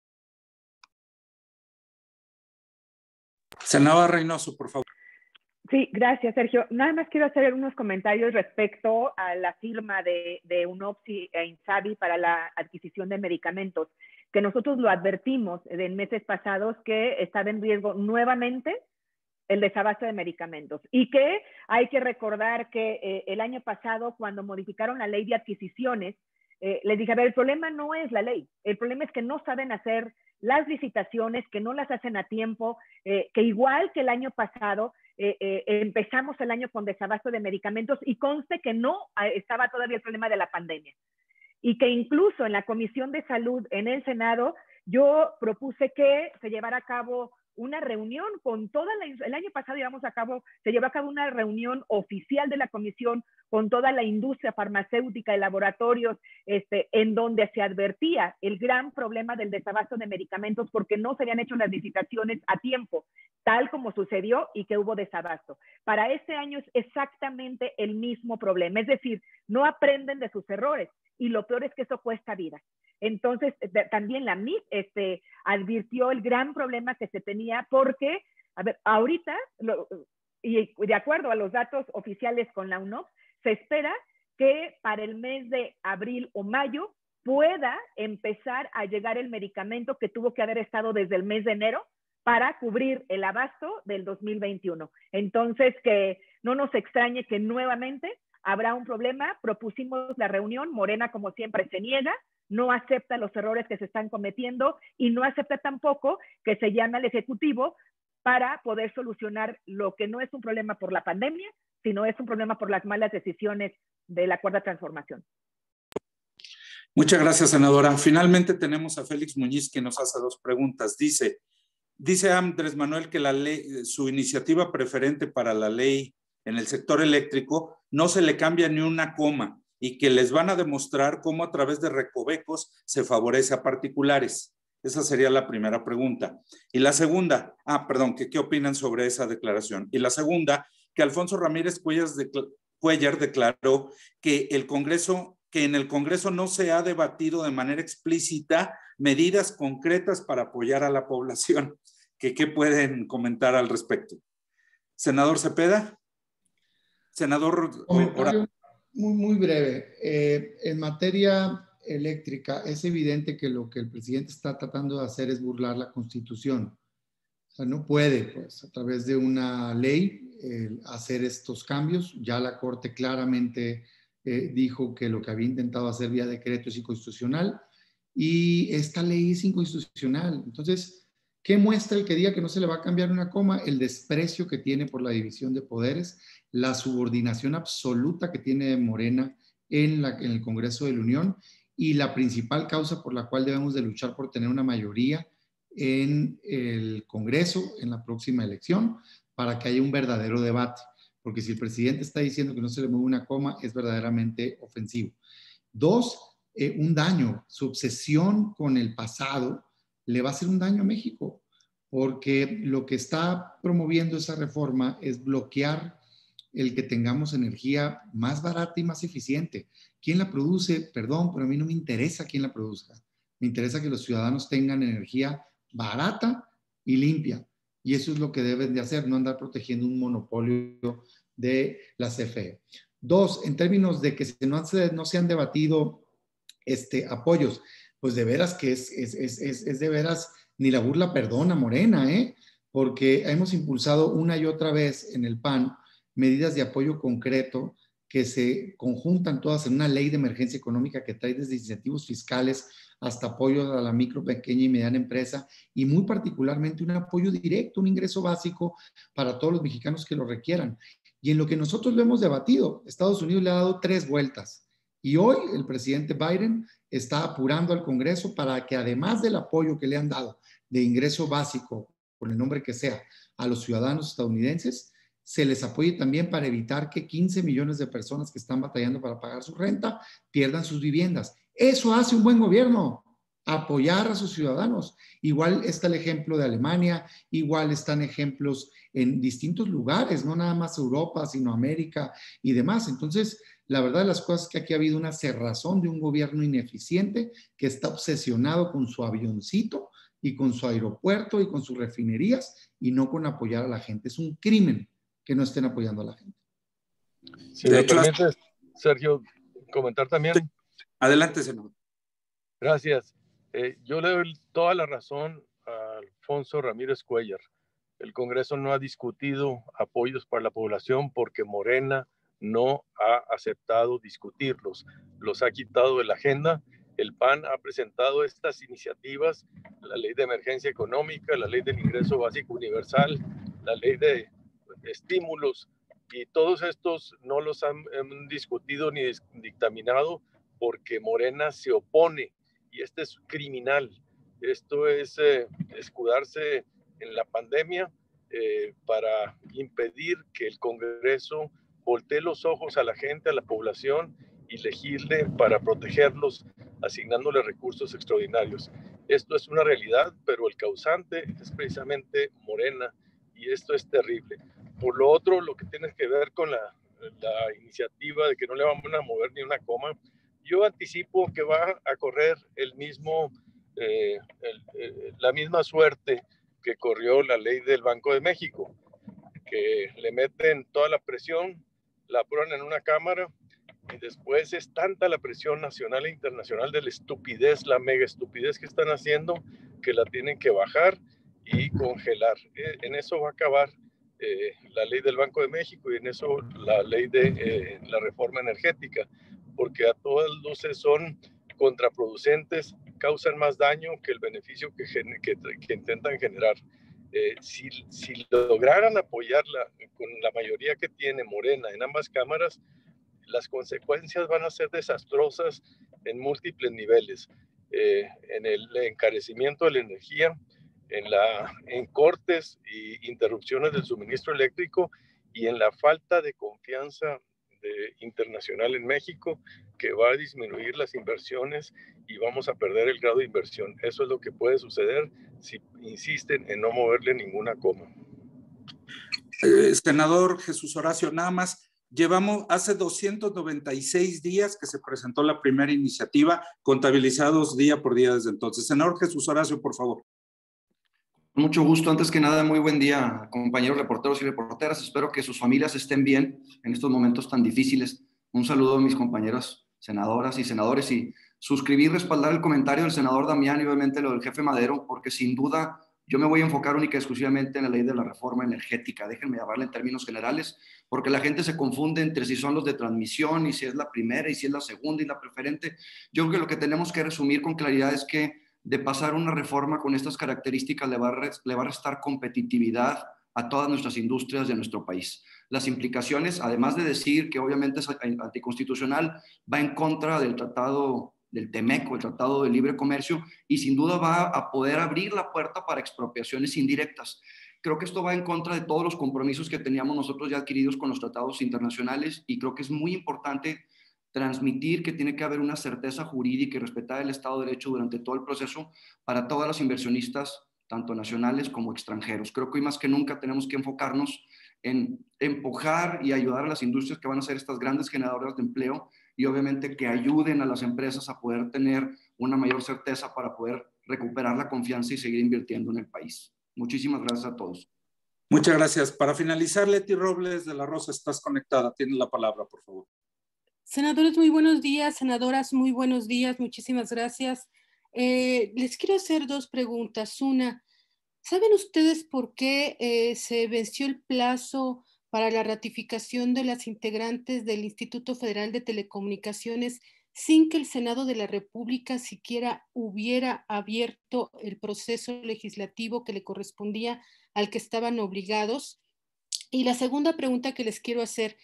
Speaker 1: Senadora Reynoso, por favor.
Speaker 5: Sí, gracias, Sergio. Nada más quiero hacer unos comentarios respecto a la firma de, de UNOPSI e INSABI para la adquisición de medicamentos, que nosotros lo advertimos en meses pasados que estaba en riesgo nuevamente el desabasto de medicamentos y que hay que recordar que eh, el año pasado cuando modificaron la ley de adquisiciones, eh, les dije, a ver, el problema no es la ley, el problema es que no saben hacer las licitaciones, que no las hacen a tiempo, eh, que igual que el año pasado, eh, eh, empezamos el año con desabasto de medicamentos y conste que no eh, estaba todavía el problema de la pandemia. Y que incluso en la Comisión de Salud en el Senado, yo propuse que se llevara a cabo una reunión con toda la, el año pasado llevamos a cabo, se llevó a cabo una reunión oficial de la comisión con toda la industria farmacéutica y laboratorios, este, en donde se advertía el gran problema del desabasto de medicamentos porque no se habían hecho las licitaciones a tiempo, tal como sucedió y que hubo desabasto. Para este año es exactamente el mismo problema, es decir, no aprenden de sus errores y lo peor es que eso cuesta vida. Entonces, de, también la M I P este, advirtió el gran problema que se tenía porque, a ver, ahorita, lo, y de acuerdo a los datos oficiales con la UNOPS, se espera que para el mes de abril o mayo pueda empezar a llegar el medicamento que tuvo que haber estado desde el mes de enero para cubrir el abasto del dos mil veintiuno. Entonces, que no nos extrañe que nuevamente habrá un problema. Propusimos la reunión, Morena como siempre se niega, no acepta los errores que se están cometiendo y no acepta tampoco que se llame al Ejecutivo para poder solucionar lo que no es un problema por la pandemia, sino es un problema por las malas decisiones de la Cuarta Transformación.
Speaker 1: Muchas gracias, senadora. Finalmente tenemos a Félix Muñiz que nos hace dos preguntas. Dice, dice Andrés Manuel que la ley, su iniciativa preferente para la ley en el sector eléctrico no se le cambia ni una coma y que les van a demostrar cómo a través de recovecos se favorece a particulares. Esa sería la primera pregunta. Y la segunda, ah, perdón, que qué opinan sobre esa declaración. Y la segunda, que Alfonso Ramírez Cuellar, decl- Cuellar declaró que el Congreso, que en el Congreso no se ha debatido de manera explícita medidas concretas para apoyar a la población. ¿Qué, qué pueden comentar al respecto? Senador Cepeda. Senador Orozco.
Speaker 6: Muy, muy breve. Eh, en materia eléctrica, es evidente que lo que el presidente está tratando de hacer es burlar la Constitución. O sea, no puede, pues, a través de una ley eh, hacer estos cambios. Ya la Corte claramente eh, dijo que lo que había intentado hacer vía decreto es inconstitucional y esta ley es inconstitucional. Entonces, ¿qué muestra el que diga que no se le va a cambiar una coma? El desprecio que tiene por la división de poderes, la subordinación absoluta que tiene Morena en, la, en el Congreso de la Unión y la principal causa por la cual debemos de luchar por tener una mayoría en el Congreso en la próxima elección para que haya un verdadero debate. Porque si el presidente está diciendo que no se le mueve una coma, es verdaderamente ofensivo. Dos, eh, un daño. Su obsesión con el pasado le va a hacer un daño a México, porque lo que está promoviendo esa reforma es bloquear el que tengamos energía más barata y más eficiente. ¿Quién la produce? Perdón, pero a mí no me interesa quién la produzca. Me interesa que los ciudadanos tengan energía barata y limpia. Y eso es lo que deben de hacer, no andar protegiendo un monopolio de la C F E. Dos, en términos de que no se, no se han debatido este, apoyos, pues de veras que es, es, es, es, es de veras, ni la burla perdona, Morena, ¿eh? Porque hemos impulsado una y otra vez en el P A N medidas de apoyo concreto que se conjuntan todas en una ley de emergencia económica que trae desde incentivos fiscales hasta apoyo a la micro, pequeña y mediana empresa y muy particularmente un apoyo directo, un ingreso básico para todos los mexicanos que lo requieran. Y en lo que nosotros lo hemos debatido, Estados Unidos le ha dado tres vueltas y hoy el presidente Biden está apurando al Congreso para que además del apoyo que le han dado de ingreso básico, por el nombre que sea, a los ciudadanos estadounidenses, se les apoye también para evitar que quince millones de personas que están batallando para pagar su renta pierdan sus viviendas. Eso hace un buen gobierno, apoyar a sus ciudadanos. Igual está el ejemplo de Alemania, igual están ejemplos en distintos lugares, no nada más Europa, sino América y demás. Entonces, la verdad de las cosas es que aquí ha habido una cerrazón de un gobierno ineficiente que está obsesionado con su avioncito y con su aeropuerto y con sus refinerías y no con apoyar a la gente. Es un crimen que no estén apoyando a la gente.
Speaker 3: Si me permites, Sergio, comentar también.
Speaker 1: Sí. Adelante, senador.
Speaker 3: Gracias. Eh, yo le doy toda la razón a Alfonso Ramírez Cuellar. El Congreso no ha discutido apoyos para la población porque Morena no ha aceptado discutirlos. Los ha quitado de la agenda. El P A N ha presentado estas iniciativas, la ley de emergencia económica, la ley del ingreso básico universal, la ley de estímulos, y todos estos no los han, han discutido ni dictaminado porque Morena se opone, y este es criminal. Esto es eh, escudarse en la pandemia eh, para impedir que el Congreso voltee los ojos a la gente, a la población, y legisle para protegerlos, asignándole recursos extraordinarios. Esto es una realidad, pero el causante es precisamente Morena, y esto es terrible. Por lo otro, lo que tiene que ver con la, la iniciativa de que no le vamos a mover ni una coma, yo anticipo que va a correr el mismo, eh, el, eh, la misma suerte que corrió la ley del Banco de México, que le meten toda la presión, la aprueban en una cámara y después es tanta la presión nacional e internacional de la estupidez, la mega estupidez que están haciendo, que la tienen que bajar y congelar. En eso va a acabar eh, la ley del Banco de México y en eso la ley de eh, la reforma energética, porque a todas luces son contraproducentes, causan más daño que el beneficio que, que, que intentan generar. Eh, si, si lograran apoyarla con la mayoría que tiene Morena en ambas cámaras, las consecuencias van a ser desastrosas en múltiples niveles, eh, en el encarecimiento de la energía, en, la, en cortes y interrupciones del suministro eléctrico y en la falta de confianza de, internacional en México, que va a disminuir las inversiones y vamos a perder el grado de inversión. Eso es lo que puede suceder si insisten en no moverle ninguna coma.
Speaker 1: Eh, senador Jesús Horacio, nada más. Llevamos hace doscientos noventa y seis días que se presentó la primera iniciativa, contabilizados día por día desde entonces. Senador Jesús Horacio, por favor.
Speaker 10: Mucho gusto. Antes que nada, muy buen día, compañeros reporteros y reporteras. Espero que sus familias estén bien en estos momentos tan difíciles. Un saludo a mis compañeras senadoras y senadores y suscribir, respaldar el comentario del senador Damián y obviamente lo del jefe Madero, porque sin duda yo me voy a enfocar única y exclusivamente en la ley de la reforma energética. Déjenme llamarla en términos generales, porque la gente se confunde entre si son los de transmisión y si es la primera y si es la segunda y la preferente. Yo creo que lo que tenemos que resumir con claridad es que de pasar una reforma con estas características le va a, le va a restar competitividad a todas nuestras industrias de nuestro país. Las implicaciones, además de decir que obviamente es anticonstitucional, va en contra del tratado del TEMEC, el Tratado de Libre Comercio, y sin duda va a poder abrir la puerta para expropiaciones indirectas. Creo que esto va en contra de todos los compromisos que teníamos nosotros ya adquiridos con los tratados internacionales, y creo que es muy importante transmitir que tiene que haber una certeza jurídica y respetar el Estado de Derecho durante todo el proceso para todas las inversionistas, tanto nacionales como extranjeros. Creo que hoy más que nunca tenemos que enfocarnos en empujar y ayudar a las industrias que van a ser estas grandes generadoras de empleo y obviamente que ayuden a las empresas a poder tener una mayor certeza para poder recuperar la confianza y seguir invirtiendo en el país. Muchísimas gracias a todos.
Speaker 1: Muchas gracias. Para finalizar, Leti Robles de la Rosa, estás conectada. Tienes la palabra, por favor.
Speaker 11: Senadores, muy buenos días. Senadoras, muy buenos días. Muchísimas gracias. Eh, les quiero hacer dos preguntas. Una, ¿saben ustedes por qué eh, se venció el plazo para la ratificación de las integrantes del Instituto Federal de Telecomunicaciones sin que el Senado de la República siquiera hubiera abierto el proceso legislativo que le correspondía al que estaban obligados? Y la segunda pregunta que les quiero hacer,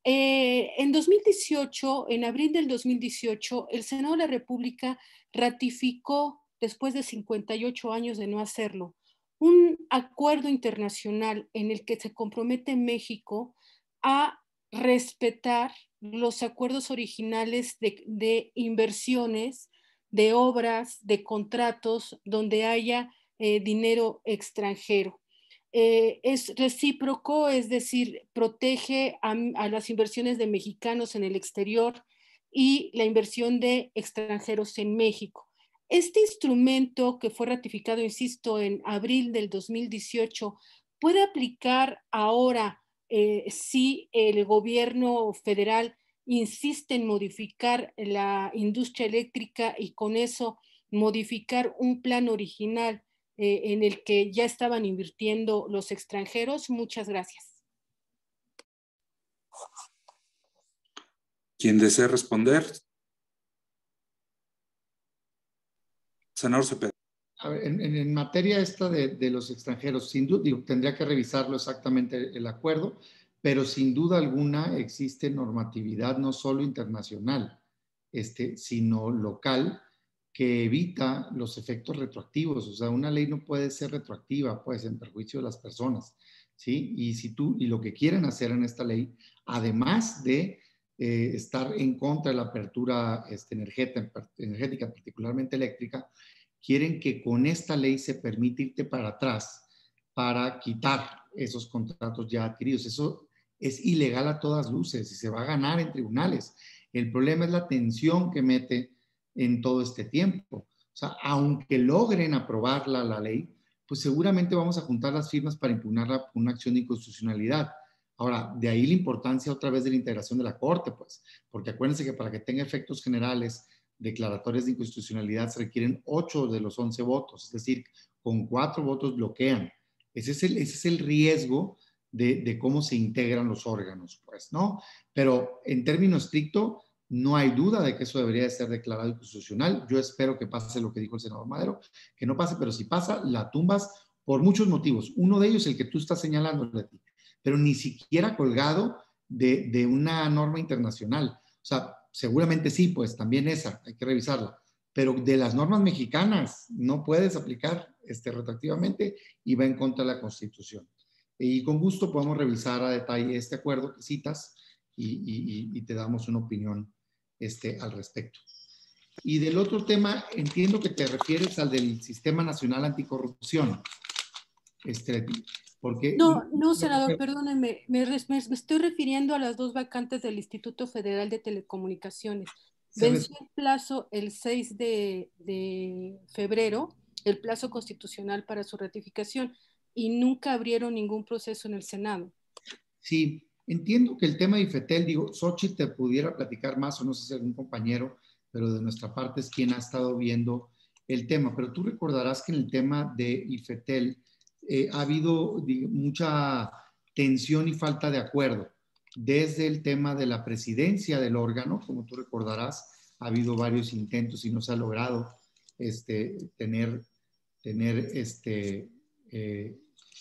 Speaker 11: eh, en dos mil dieciocho, en abril del dos mil dieciocho, el Senado de la República ratificó, después de cincuenta y ocho años de no hacerlo, un acuerdo internacional en el que se compromete México a respetar los acuerdos originales de, de inversiones, de obras, de contratos donde haya eh, dinero extranjero. Eh, es recíproco, es decir, protege a, a las inversiones de mexicanos en el exterior y la inversión de extranjeros en México. Este instrumento que fue ratificado, insisto, en abril del dos mil dieciocho, ¿puede aplicar ahora eh, si el gobierno federal insiste en modificar la industria eléctrica y con eso modificar un plan original eh, en el que ya estaban invirtiendo los extranjeros? Muchas gracias.
Speaker 1: ¿Quién desea responder? Senador Cepeda.
Speaker 6: A ver, en, en materia esta de, de los extranjeros, sin duda, digo, tendría que revisarlo exactamente el, el acuerdo, pero sin duda alguna existe normatividad no solo internacional, este, sino local, que evita los efectos retroactivos. O sea, una ley no puede ser retroactiva, puede ser en perjuicio de las personas, ¿sí? Y si tú, y lo que quieren hacer en esta ley, además de eh, estar en contra de la apertura este, energética, energética, particularmente eléctrica, quieren que con esta ley se permita irte para atrás para quitar esos contratos ya adquiridos. Eso es ilegal a todas luces y se va a ganar en tribunales. El problema es la tensión que mete en todo este tiempo. O sea, aunque logren aprobarla la ley, pues seguramente vamos a juntar las firmas para impugnarla por una acción de inconstitucionalidad. Ahora, de ahí la importancia otra vez de la integración de la Corte, pues, porque acuérdense que para que tenga efectos generales declaratorias de inconstitucionalidad se requieren ocho de los once votos, es decir, con cuatro votos bloquean. Ese es el, ese es el riesgo de, de cómo se integran los órganos, pues, ¿no? Pero en término estricto, no hay duda de que eso debería de ser declarado inconstitucional. Yo espero que pase lo que dijo el senador Madero, que no pase, pero si pasa, la tumbas por muchos motivos. Uno de ellos, el que tú estás señalando, Leti, pero ni siquiera colgado de, de una norma internacional. O sea, seguramente sí, pues también esa, hay que revisarla. Pero de las normas mexicanas no puedes aplicar este, retroactivamente y va en contra de la Constitución. Y con gusto podemos revisar a detalle este acuerdo que citas y, y, y te damos una opinión este, al respecto. Y del otro tema, entiendo que te refieres al del Sistema Nacional Anticorrupción. Este, porque...
Speaker 11: No, no, senador, perdónenme, me, me, me estoy refiriendo a las dos vacantes del Instituto Federal de Telecomunicaciones. Venció el plazo el seis de, de febrero, el plazo constitucional para su ratificación, y nunca abrieron ningún proceso en el Senado.
Speaker 6: Sí, entiendo que el tema de IFETEL, digo, Xochitl te pudiera platicar más, o no sé si algún compañero, pero de nuestra parte es quien ha estado viendo el tema. Pero tú recordarás que en el tema de IFETEL eh, ha habido digo, mucha tensión y falta de acuerdo. Desde el tema de la presidencia del órgano, como tú recordarás, ha habido varios intentos y no se ha logrado este, tener, tener este, eh,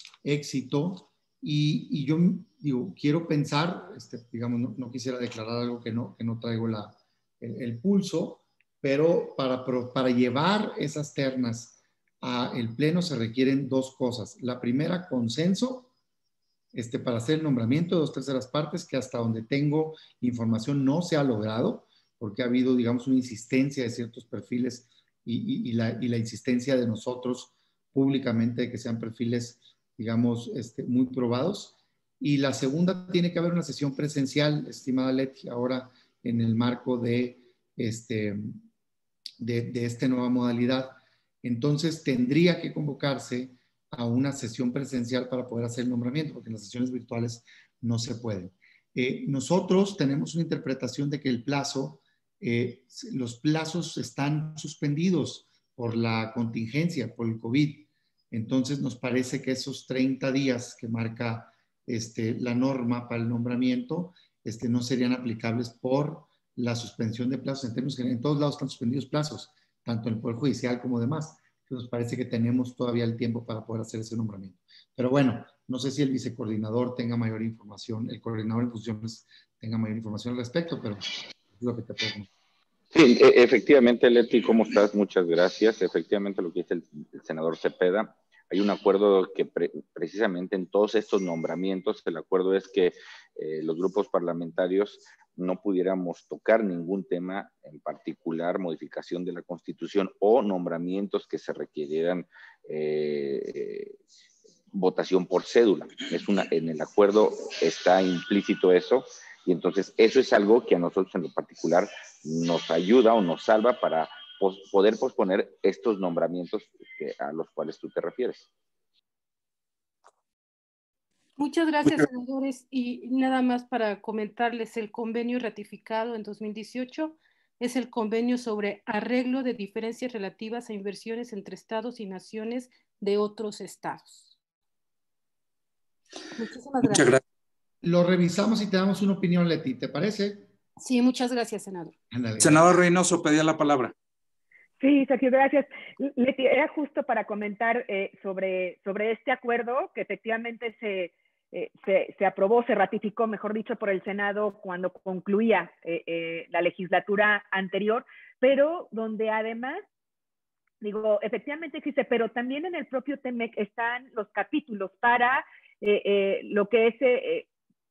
Speaker 6: éxito. Y, y yo digo, quiero pensar, este, digamos, no, no quisiera declarar algo que no, que no traigo la, el, el pulso, pero para, para llevar esas ternas al pleno se requieren dos cosas. La primera, consenso, este, para hacer el nombramiento de dos terceras partes, que hasta donde tengo información no se ha logrado, porque ha habido, digamos, una insistencia de ciertos perfiles y, y, y, la, y la insistencia de nosotros públicamente de que sean perfiles, digamos, este, muy probados. Y la segunda, tiene que haber una sesión presencial, estimada Leti, ahora en el marco de, este, de, de esta nueva modalidad. Entonces, tendría que convocarse a una sesión presencial para poder hacer el nombramiento, porque en las sesiones virtuales no se pueden. Eh, nosotros tenemos una interpretación de que el plazo, eh, los plazos están suspendidos por la contingencia, por el COVID. Entonces nos parece que esos treinta días que marca este, la norma para el nombramiento este, no serían aplicables por la suspensión de plazos. En términos que en todos lados están suspendidos plazos, tanto en el Poder Judicial como demás. Entonces nos parece que tenemos todavía el tiempo para poder hacer ese nombramiento. Pero bueno, no sé si el vicecoordinador tenga mayor información, el coordinador en funciones tenga mayor información al respecto, pero es lo que te puedo decir.
Speaker 2: Sí, efectivamente, Leti, ¿cómo estás? Muchas gracias. Efectivamente, lo que dice el, el senador Cepeda, hay un acuerdo que pre, precisamente en todos estos nombramientos, el acuerdo es que eh, los grupos parlamentarios no pudiéramos tocar ningún tema en particular, modificación de la Constitución o nombramientos que se requirieran eh, votación por cédula. Es una, en el acuerdo está implícito eso, y entonces eso es algo que a nosotros en lo particular nos ayuda o nos salva para pos, poder posponer estos nombramientos que, a los cuales tú te refieres.
Speaker 11: Muchas gracias, senadores. Y nada más para comentarles, el convenio ratificado en dos mil dieciocho es el convenio sobre arreglo de diferencias relativas a inversiones entre estados y naciones de otros estados. Muchísimas gracias.
Speaker 6: Muchas gracias. Lo revisamos y te damos una opinión, Leti, ¿te parece?
Speaker 11: Sí, muchas gracias, senador.
Speaker 6: Ándale.
Speaker 1: Senador Reynoso, pedía la palabra.
Speaker 5: Sí, Sergio, gracias. Leti, era justo para comentar eh, sobre, sobre este acuerdo que efectivamente se, eh, se, se aprobó, se ratificó, mejor dicho, por el Senado cuando concluía eh, eh, la legislatura anterior, pero donde además, digo, efectivamente existe, pero también en el propio TEMEC están los capítulos para eh, eh, lo que es, eh,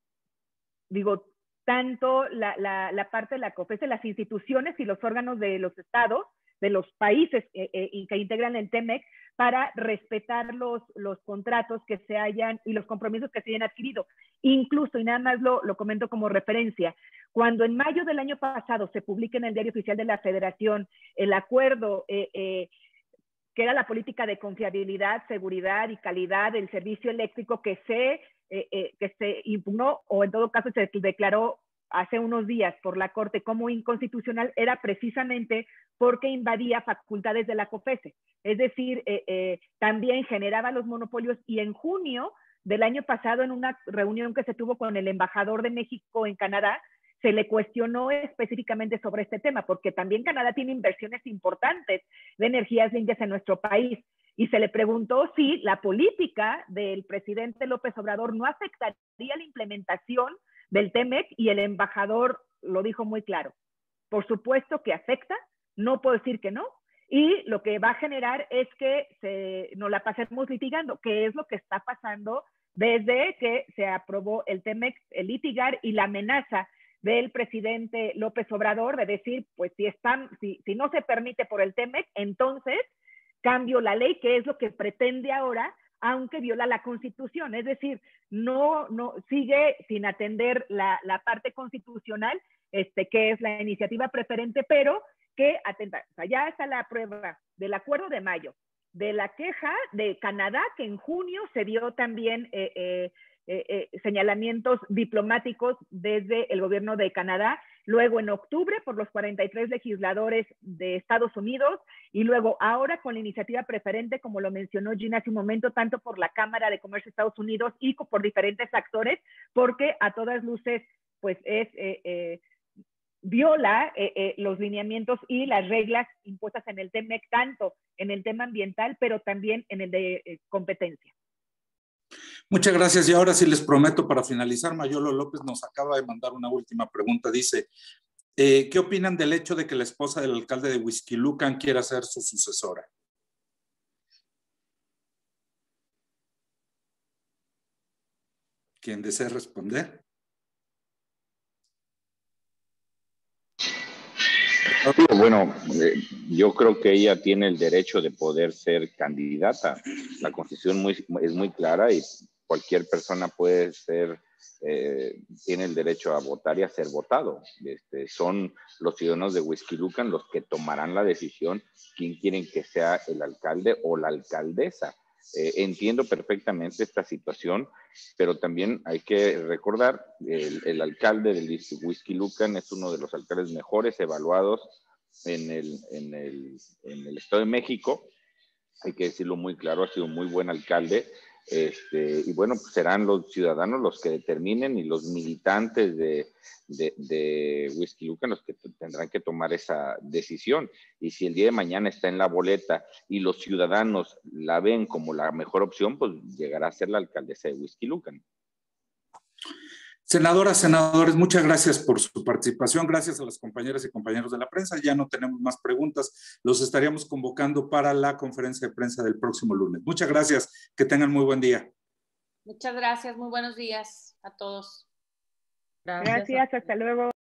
Speaker 5: digo, tanto la, la, la parte de la COFESE, las instituciones y los órganos de los estados, de los países eh, eh, que integran el TEMEC, para respetar los, los contratos que se hayan y los compromisos que se hayan adquirido. Incluso, y nada más lo, lo comento como referencia, cuando en mayo del año pasado se publica en el Diario Oficial de la Federación el acuerdo eh, eh, que era la política de confiabilidad, seguridad y calidad del servicio eléctrico que se, eh, eh, que se impugnó, o en todo caso se declaró hace unos días por la Corte como inconstitucional, era precisamente porque invadía facultades de la COFESE. Es decir, eh, eh, también generaba los monopolios, y en junio del año pasado, en una reunión que se tuvo con el embajador de México en Canadá, se le cuestionó específicamente sobre este tema, porque también Canadá tiene inversiones importantes de energías limpias en nuestro país, y se le preguntó si la política del presidente López Obrador no afectaría la implementación del TEMEC, y el embajador lo dijo muy claro. Por supuesto que afecta, no puedo decir que no, y lo que va a generar es que se, nos la pasemos litigando, que es lo que está pasando desde que se aprobó el TEMEC, el litigar y la amenaza del presidente López Obrador de decir, pues si, están, si, si no se permite por el TEMEC, entonces cambio la ley, que es lo que pretende ahora, aunque viola la Constitución. Es decir, no, no sigue sin atender la, la parte constitucional, este, que es la iniciativa preferente, pero que atenta. O sea, ya está la prueba del acuerdo de mayo, de la queja de Canadá, que en junio se dio también eh, eh, eh, eh, señalamientos diplomáticos desde el gobierno de Canadá, luego en octubre por los cuarenta y tres legisladores de Estados Unidos, y luego ahora con la iniciativa preferente, como lo mencionó Gina hace un momento, tanto por la Cámara de Comercio de Estados Unidos y por diferentes actores, porque a todas luces pues es... Eh, eh, viola eh, eh, los lineamientos y las reglas impuestas en el T M E C, tanto en el tema ambiental, pero también en el de eh, competencia.
Speaker 1: Muchas gracias. Y ahora sí les prometo, para finalizar, Mayolo López nos acaba de mandar una última pregunta. Dice, eh, ¿qué opinan del hecho de que la esposa del alcalde de Huixquilucan quiera ser su sucesora? ¿Quién desea responder?
Speaker 2: Bueno, eh, yo creo que ella tiene el derecho de poder ser candidata. La Constitución muy, es muy clara y cualquier persona puede ser, eh, tiene el derecho a votar y a ser votado. Este, son los ciudadanos de Huixquilucan los que tomarán la decisión quién quieren que sea el alcalde o la alcaldesa. Eh, entiendo perfectamente esta situación, pero también hay que recordar, el, el alcalde del Huixquilucan es uno de los alcaldes mejores evaluados en el, en, el, en el Estado de México. Hay que decirlo muy claro, ha sido un muy buen alcalde. Este, y bueno, pues serán los ciudadanos los que determinen y los militantes de, de, de Huixquilucan los que tendrán que tomar esa decisión. Y si el día de mañana está en la boleta y los ciudadanos la ven como la mejor opción, pues llegará a ser la alcaldesa de Huixquilucan.
Speaker 1: Senadoras, senadores, muchas gracias por su participación. Gracias a las compañeras y compañeros de la prensa. Ya no tenemos más preguntas. Los estaríamos convocando para la conferencia de prensa del próximo lunes. Muchas gracias. Que tengan muy buen día.
Speaker 7: Muchas gracias. Muy buenos días a todos.
Speaker 5: Gracias. Gracias. Hasta luego.